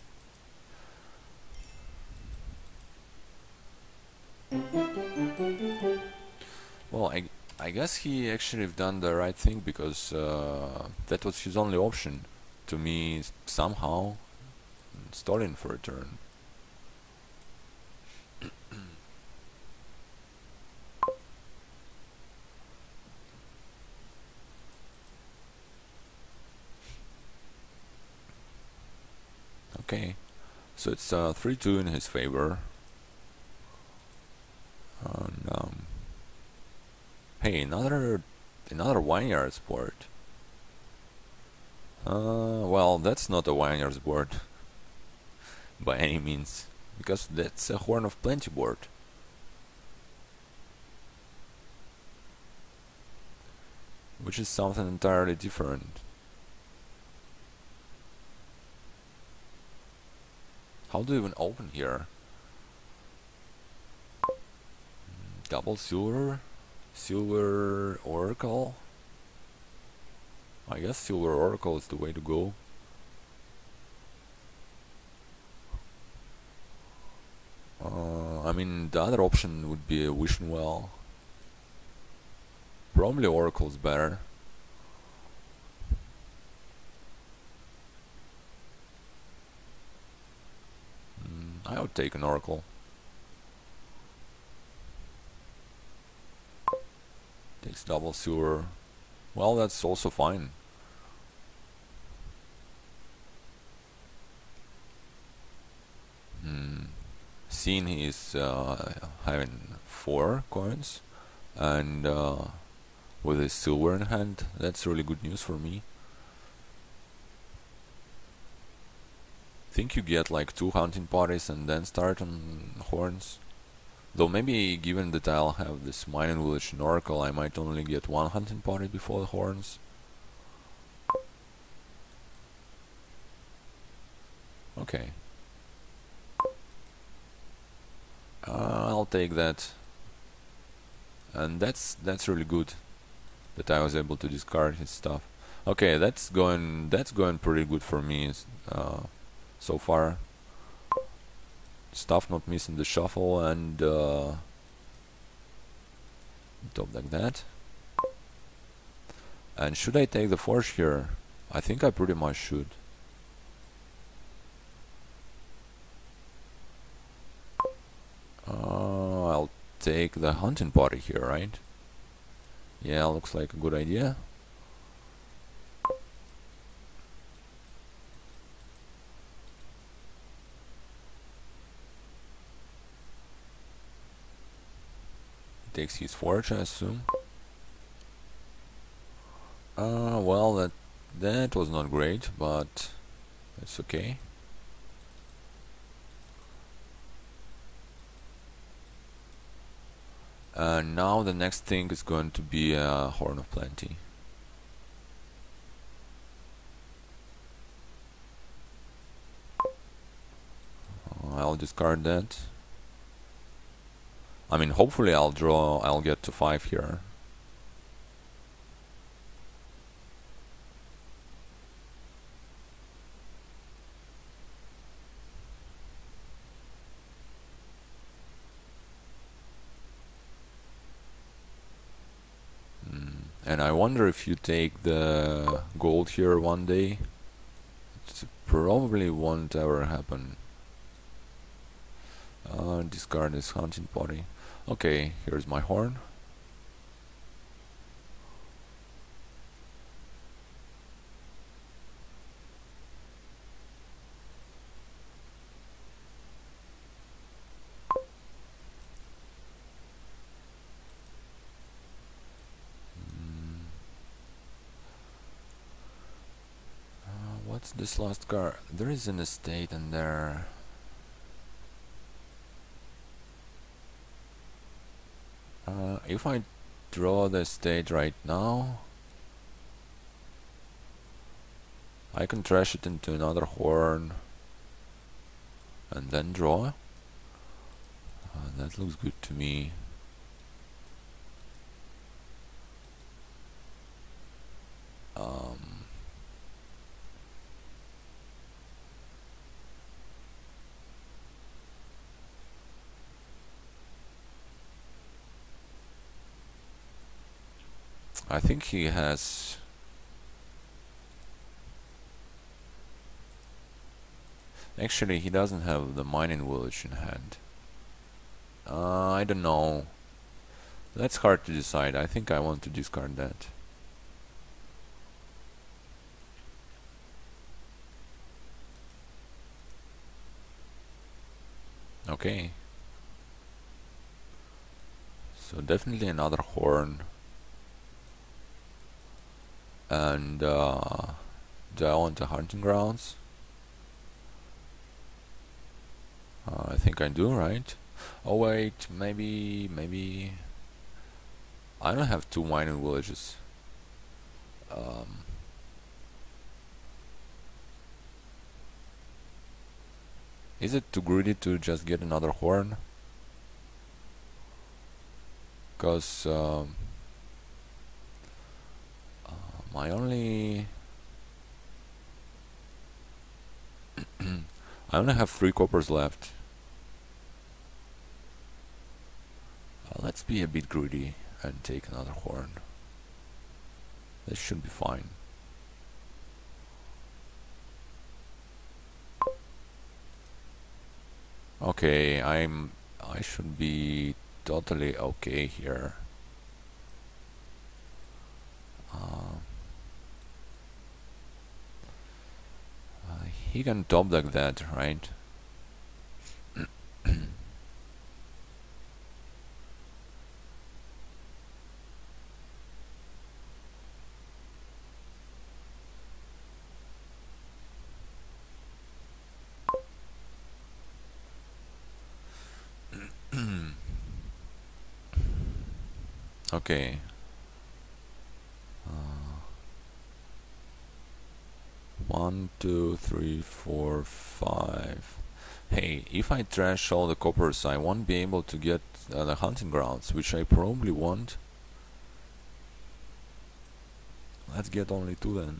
Well, I, I guess he actually have done the right thing, because uh, that was his only option to me, somehow stalling for a turn. Okay, so it's uh, three two in his favor. And, um, hey, another another vineyards board. Uh, well, that's not a vineyards board by any means, because that's a Horn of Plenty board. Which is something entirely different. How do you even open here? Double silver? Silver Oracle? I guess Silver Oracle is the way to go. Uh, I mean, the other option would be a Wishing Well. Probably Oracle's better. Mm, I would take an Oracle. Takes double silver. Well, that's also fine. Hmm. Seeing he's uh, having four coins and uh, with his silver in hand, that's really good news for me. think you get like two hunting parties and then start on horns. Though maybe given that I'll have this mining village in Oracle, I might only get one hunting party before the horns. Okay. Uh, I'll take that. And that's that's really good that I was able to discard his stuff. Okay, that's going that's going pretty good for me uh, so far. Stuff not missing the shuffle and uh, top like that. And should I take the forge here? I think I pretty much should. Uh, I'll take the hunting party here, right? Yeah, looks like a good idea. Takes his forge, I assume. Uh, well, that that was not great, but it's okay. Uh, now the next thing is going to be a Horn of Plenty. Uh, I'll discard that. I mean, hopefully I'll draw, I'll get to five here. And I wonder if you take the gold here one day, it probably won't ever happen. Uh, discard this hunting party. Okay, here's my horn. What's this last card? There is an estate in there. Uh, if I draw the estate right now, I can trash it into another horn and then draw. Uh, that looks good to me. Um, I think he has actually he doesn't have the mining village in hand. uh, I don't know, that's hard to decide. I think I want to discard that. Okay, so definitely another horn. And uh, do I want the hunting grounds? Uh, I think I do, right? Oh wait, maybe, maybe... I don't have two mining villages. Um, is it too greedy to just get another horn? Because... Um, I only I only have three coppers left. Uh, let's be a bit greedy and take another horn. This should be fine. Okay, I'm I should be totally okay here. Uh, He can top like that, right? Okay. Uh, one, two, three, four, five. Hey, if I trash all the coppers, I won't be able to get uh, the hunting grounds, which I probably want. Let's get only two then.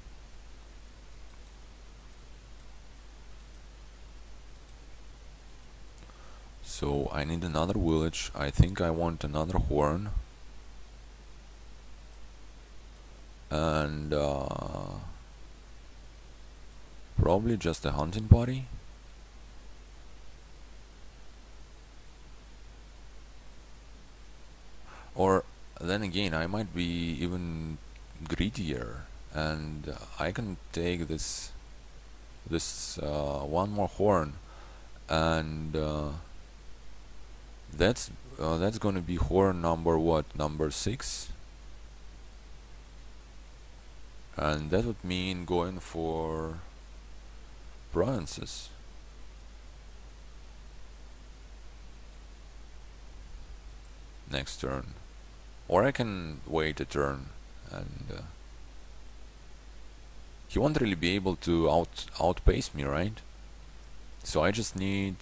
So I need another village. I think I want another horn. And uh, probably just a hunting party. Or then again, I might be even greedier, and uh, I can take this this uh, one more horn, and uh, that's uh, that's gonna be horn number what? Number six, and that would mean going for provinces. Next turn, or I can wait a turn, and uh, he won't really be able to out outpace me, right? So I just need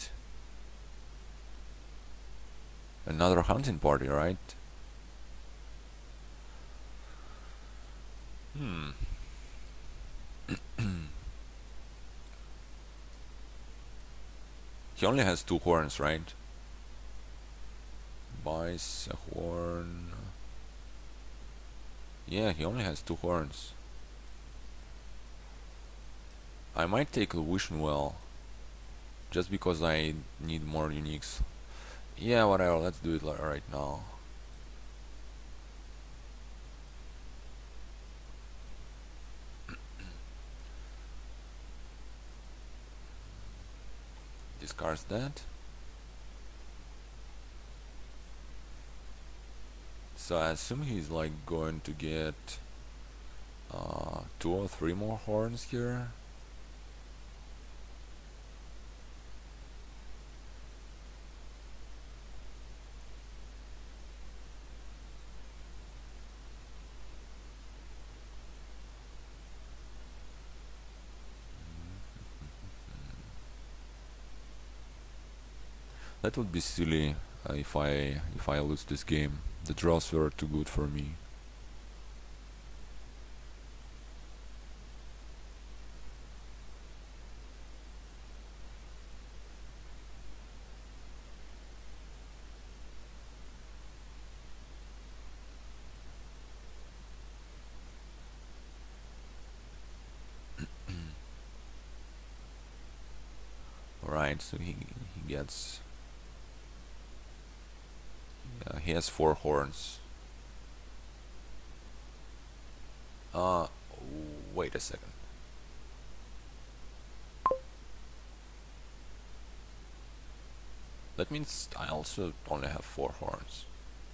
another hunting party, right? Hmm. He only has two horns, right? Buys a horn. Yeah, he only has two horns. I might take a wishing well, just because I need more uniques. Yeah, whatever, let's do it right now. Discards that. So I assume he's like going to get uh, two or three more horns here. That would be silly uh, if I if I lose this game. The draws were too good for me. Alright, so he he gets uh, he has four horns. Uh wait a second. That means I also only have four horns.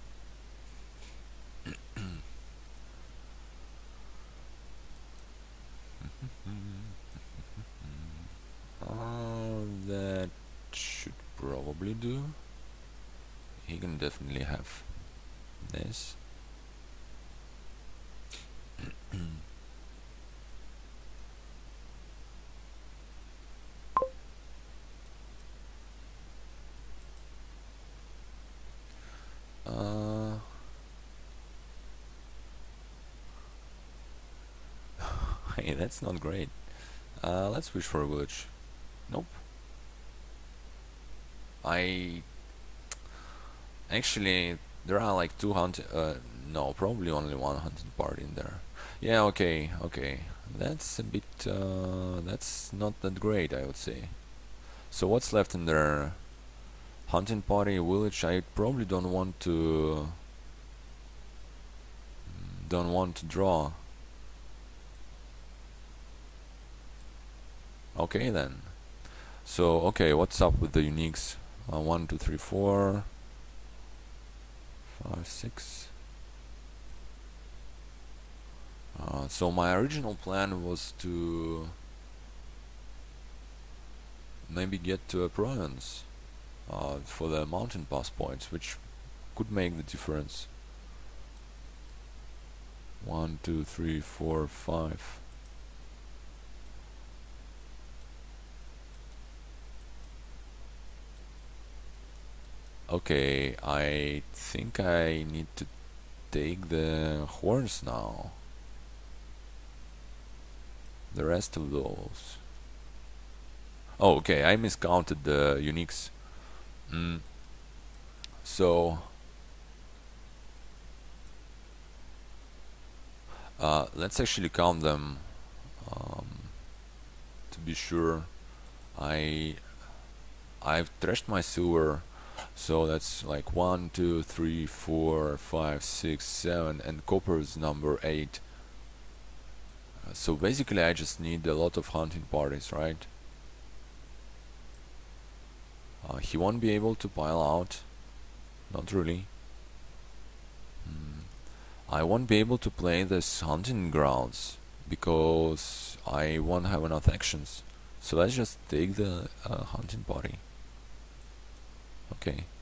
Uh, that should probably do. He can definitely have this. uh, hey, that's not great. Uh, let's wish for a village. Nope. I actually there are like two hunt. Uh, no, probably only one hunting party in there. Yeah, okay, okay. That's a bit. Uh, that's not that great, I would say. So what's left in there? Hunting party, village. I probably don't want to. Don't want to draw. Okay then. So okay, what's up with the uniques? Uh, one, two, three, four, five, six. Uh, so my original plan was to maybe get to a province uh, for the mountain pass points, which could make the difference. One, two, three, four, five. Okay, I think I need to take the horns now. The rest of those. Oh, okay, I miscounted the uniques. Mm. So, uh, let's actually count them um, to be sure. I I've trashed my silver, so that's like one, two, three, four, five, six, seven, and copper is number eight. Uh, so basically, I just need a lot of hunting parties, right? Uh, he won't be able to pile out. Not really. Mm. I won't be able to play this hunting grounds because I won't have enough actions. So let's just take the uh, hunting party. Okay.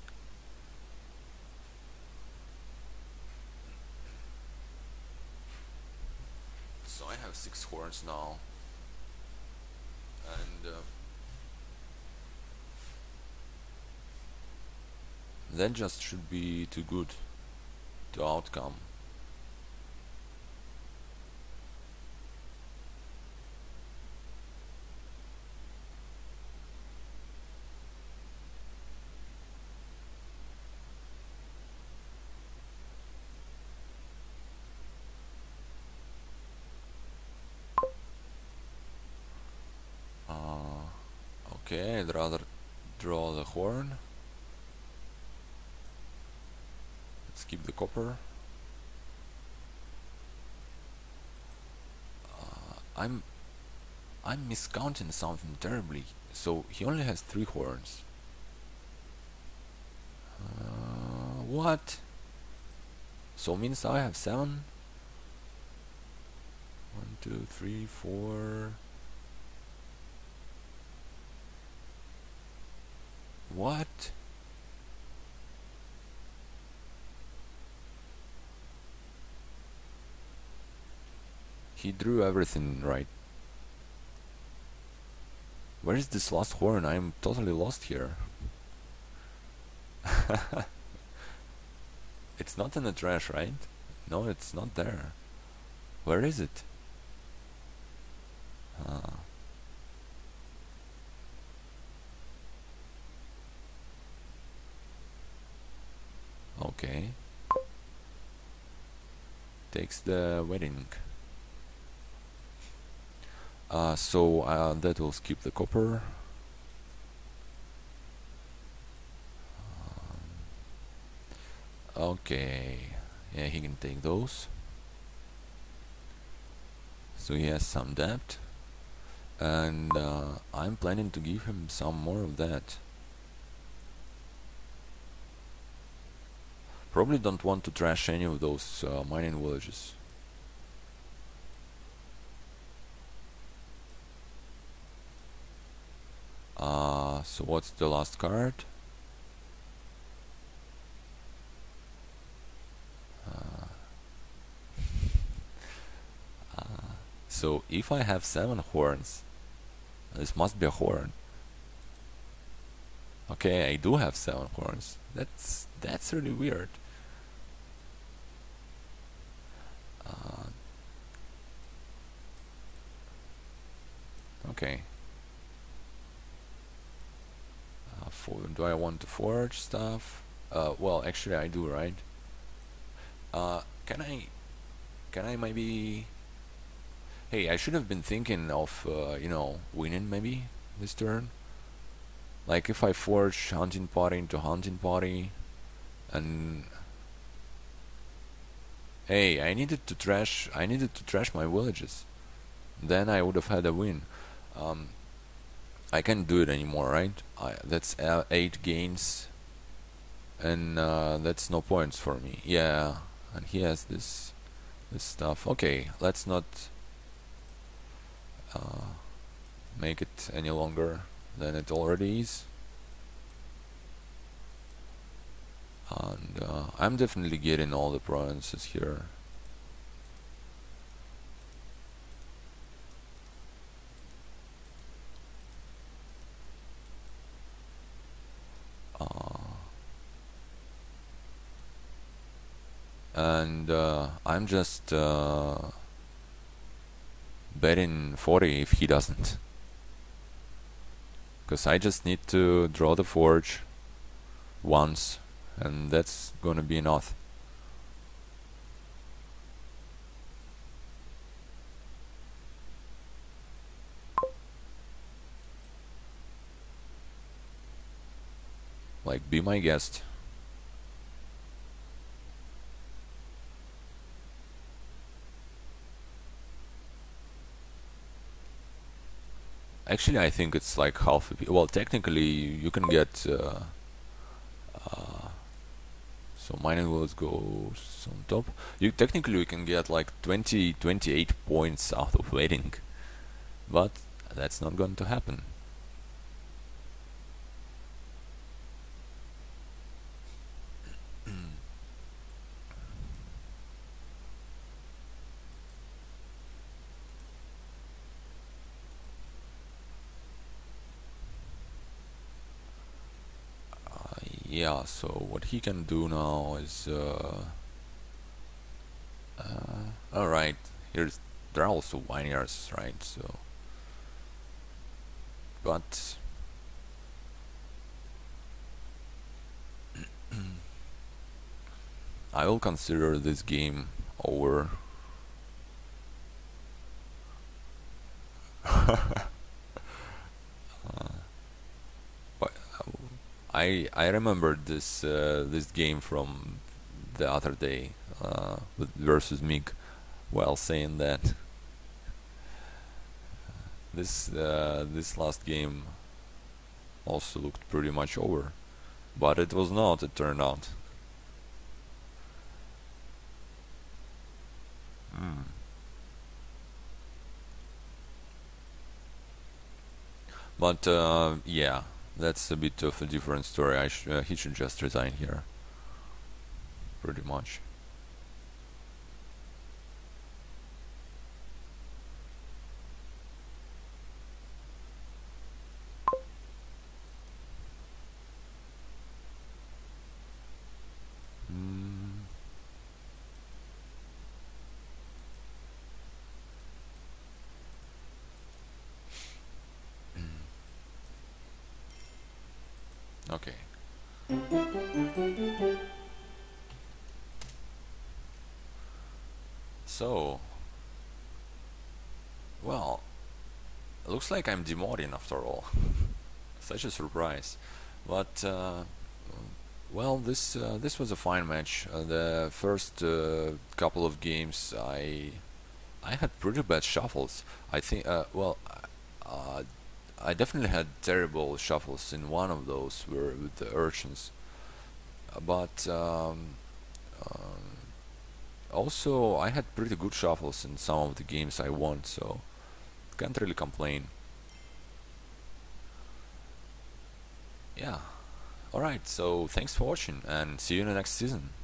So I have six horns now, and uh, that just should be too good to outcome. Uh, okay, I'd rather draw the horn. Let's keep the copper. Uh, I'm I'm miscounting something terribly. So he only has three horns. Uh, what? So means I have seven? One, two, three, four. What? He drew everything right. Where is this last horn? I'm totally lost here. It's not in the trash, right? No, it's not there. Where is it? Ah. Okay. Takes the wedding. Uh, so uh, that will skip the copper. Um, okay. Yeah, he can take those. So he has some debt. And uh, I'm planning to give him some more of that. Probably don't want to trash any of those uh, mining villages. Uh, so what's the last card? Uh, uh, so if I have seven horns, this must be a horn. Okay, I do have seven horns. That's that's really weird. Uh, okay. Uh, for, do I want to forge stuff? Uh, well, actually, I do, right? Uh, can I? Can I maybe? Hey, I should have been thinking of, uh, you know, winning maybe this turn. Like if I forge hunting party into hunting party, and hey, I needed to trash. I needed to trash my villages. Then I would have had a win. Um, I can't do it anymore, right? I, that's uh, eight gains, and uh, that's no points for me. Yeah, and he has this this stuff. Okay, let's not uh, make it any longer than it already is. And uh, I'm definitely getting all the provinces here. and uh, I'm just uh, betting forty if he doesn't, because I just need to draw the forge once, and that's gonna be enough. Like, be my guest. Actually, I think it's like half a p- well, technically you can get uh, uh, so mining wills goes on top. You technically you can get like twenty, twenty-eight points out of waiting, but that's not going to happen. Uh, yeah, so what he can do now is uh, uh, all right. Here's there are also vineyards, right? So, but I will consider this game over. But uh, I I remembered this uh, this game from the other day uh, with versus Mig, while saying that this uh, this last game also looked pretty much over, but it was not. It turned out. Mm. But uh, yeah, that's a bit of a different story. I sh- uh, he should just resign here, pretty much. Mm. Okay. So, well, looks like I'm demoting after all. Such a surprise. But uh, well, this uh, this was a fine match. Uh, the first uh, couple of games, I I had pretty bad shuffles. I think. Uh, well, uh, I definitely had terrible shuffles in one of those, where with the urchins. Uh, But um, um, also, I had pretty good shuffles in some of the games I won, so can't really complain. Yeah. Alright, so thanks for watching and see you in the next season.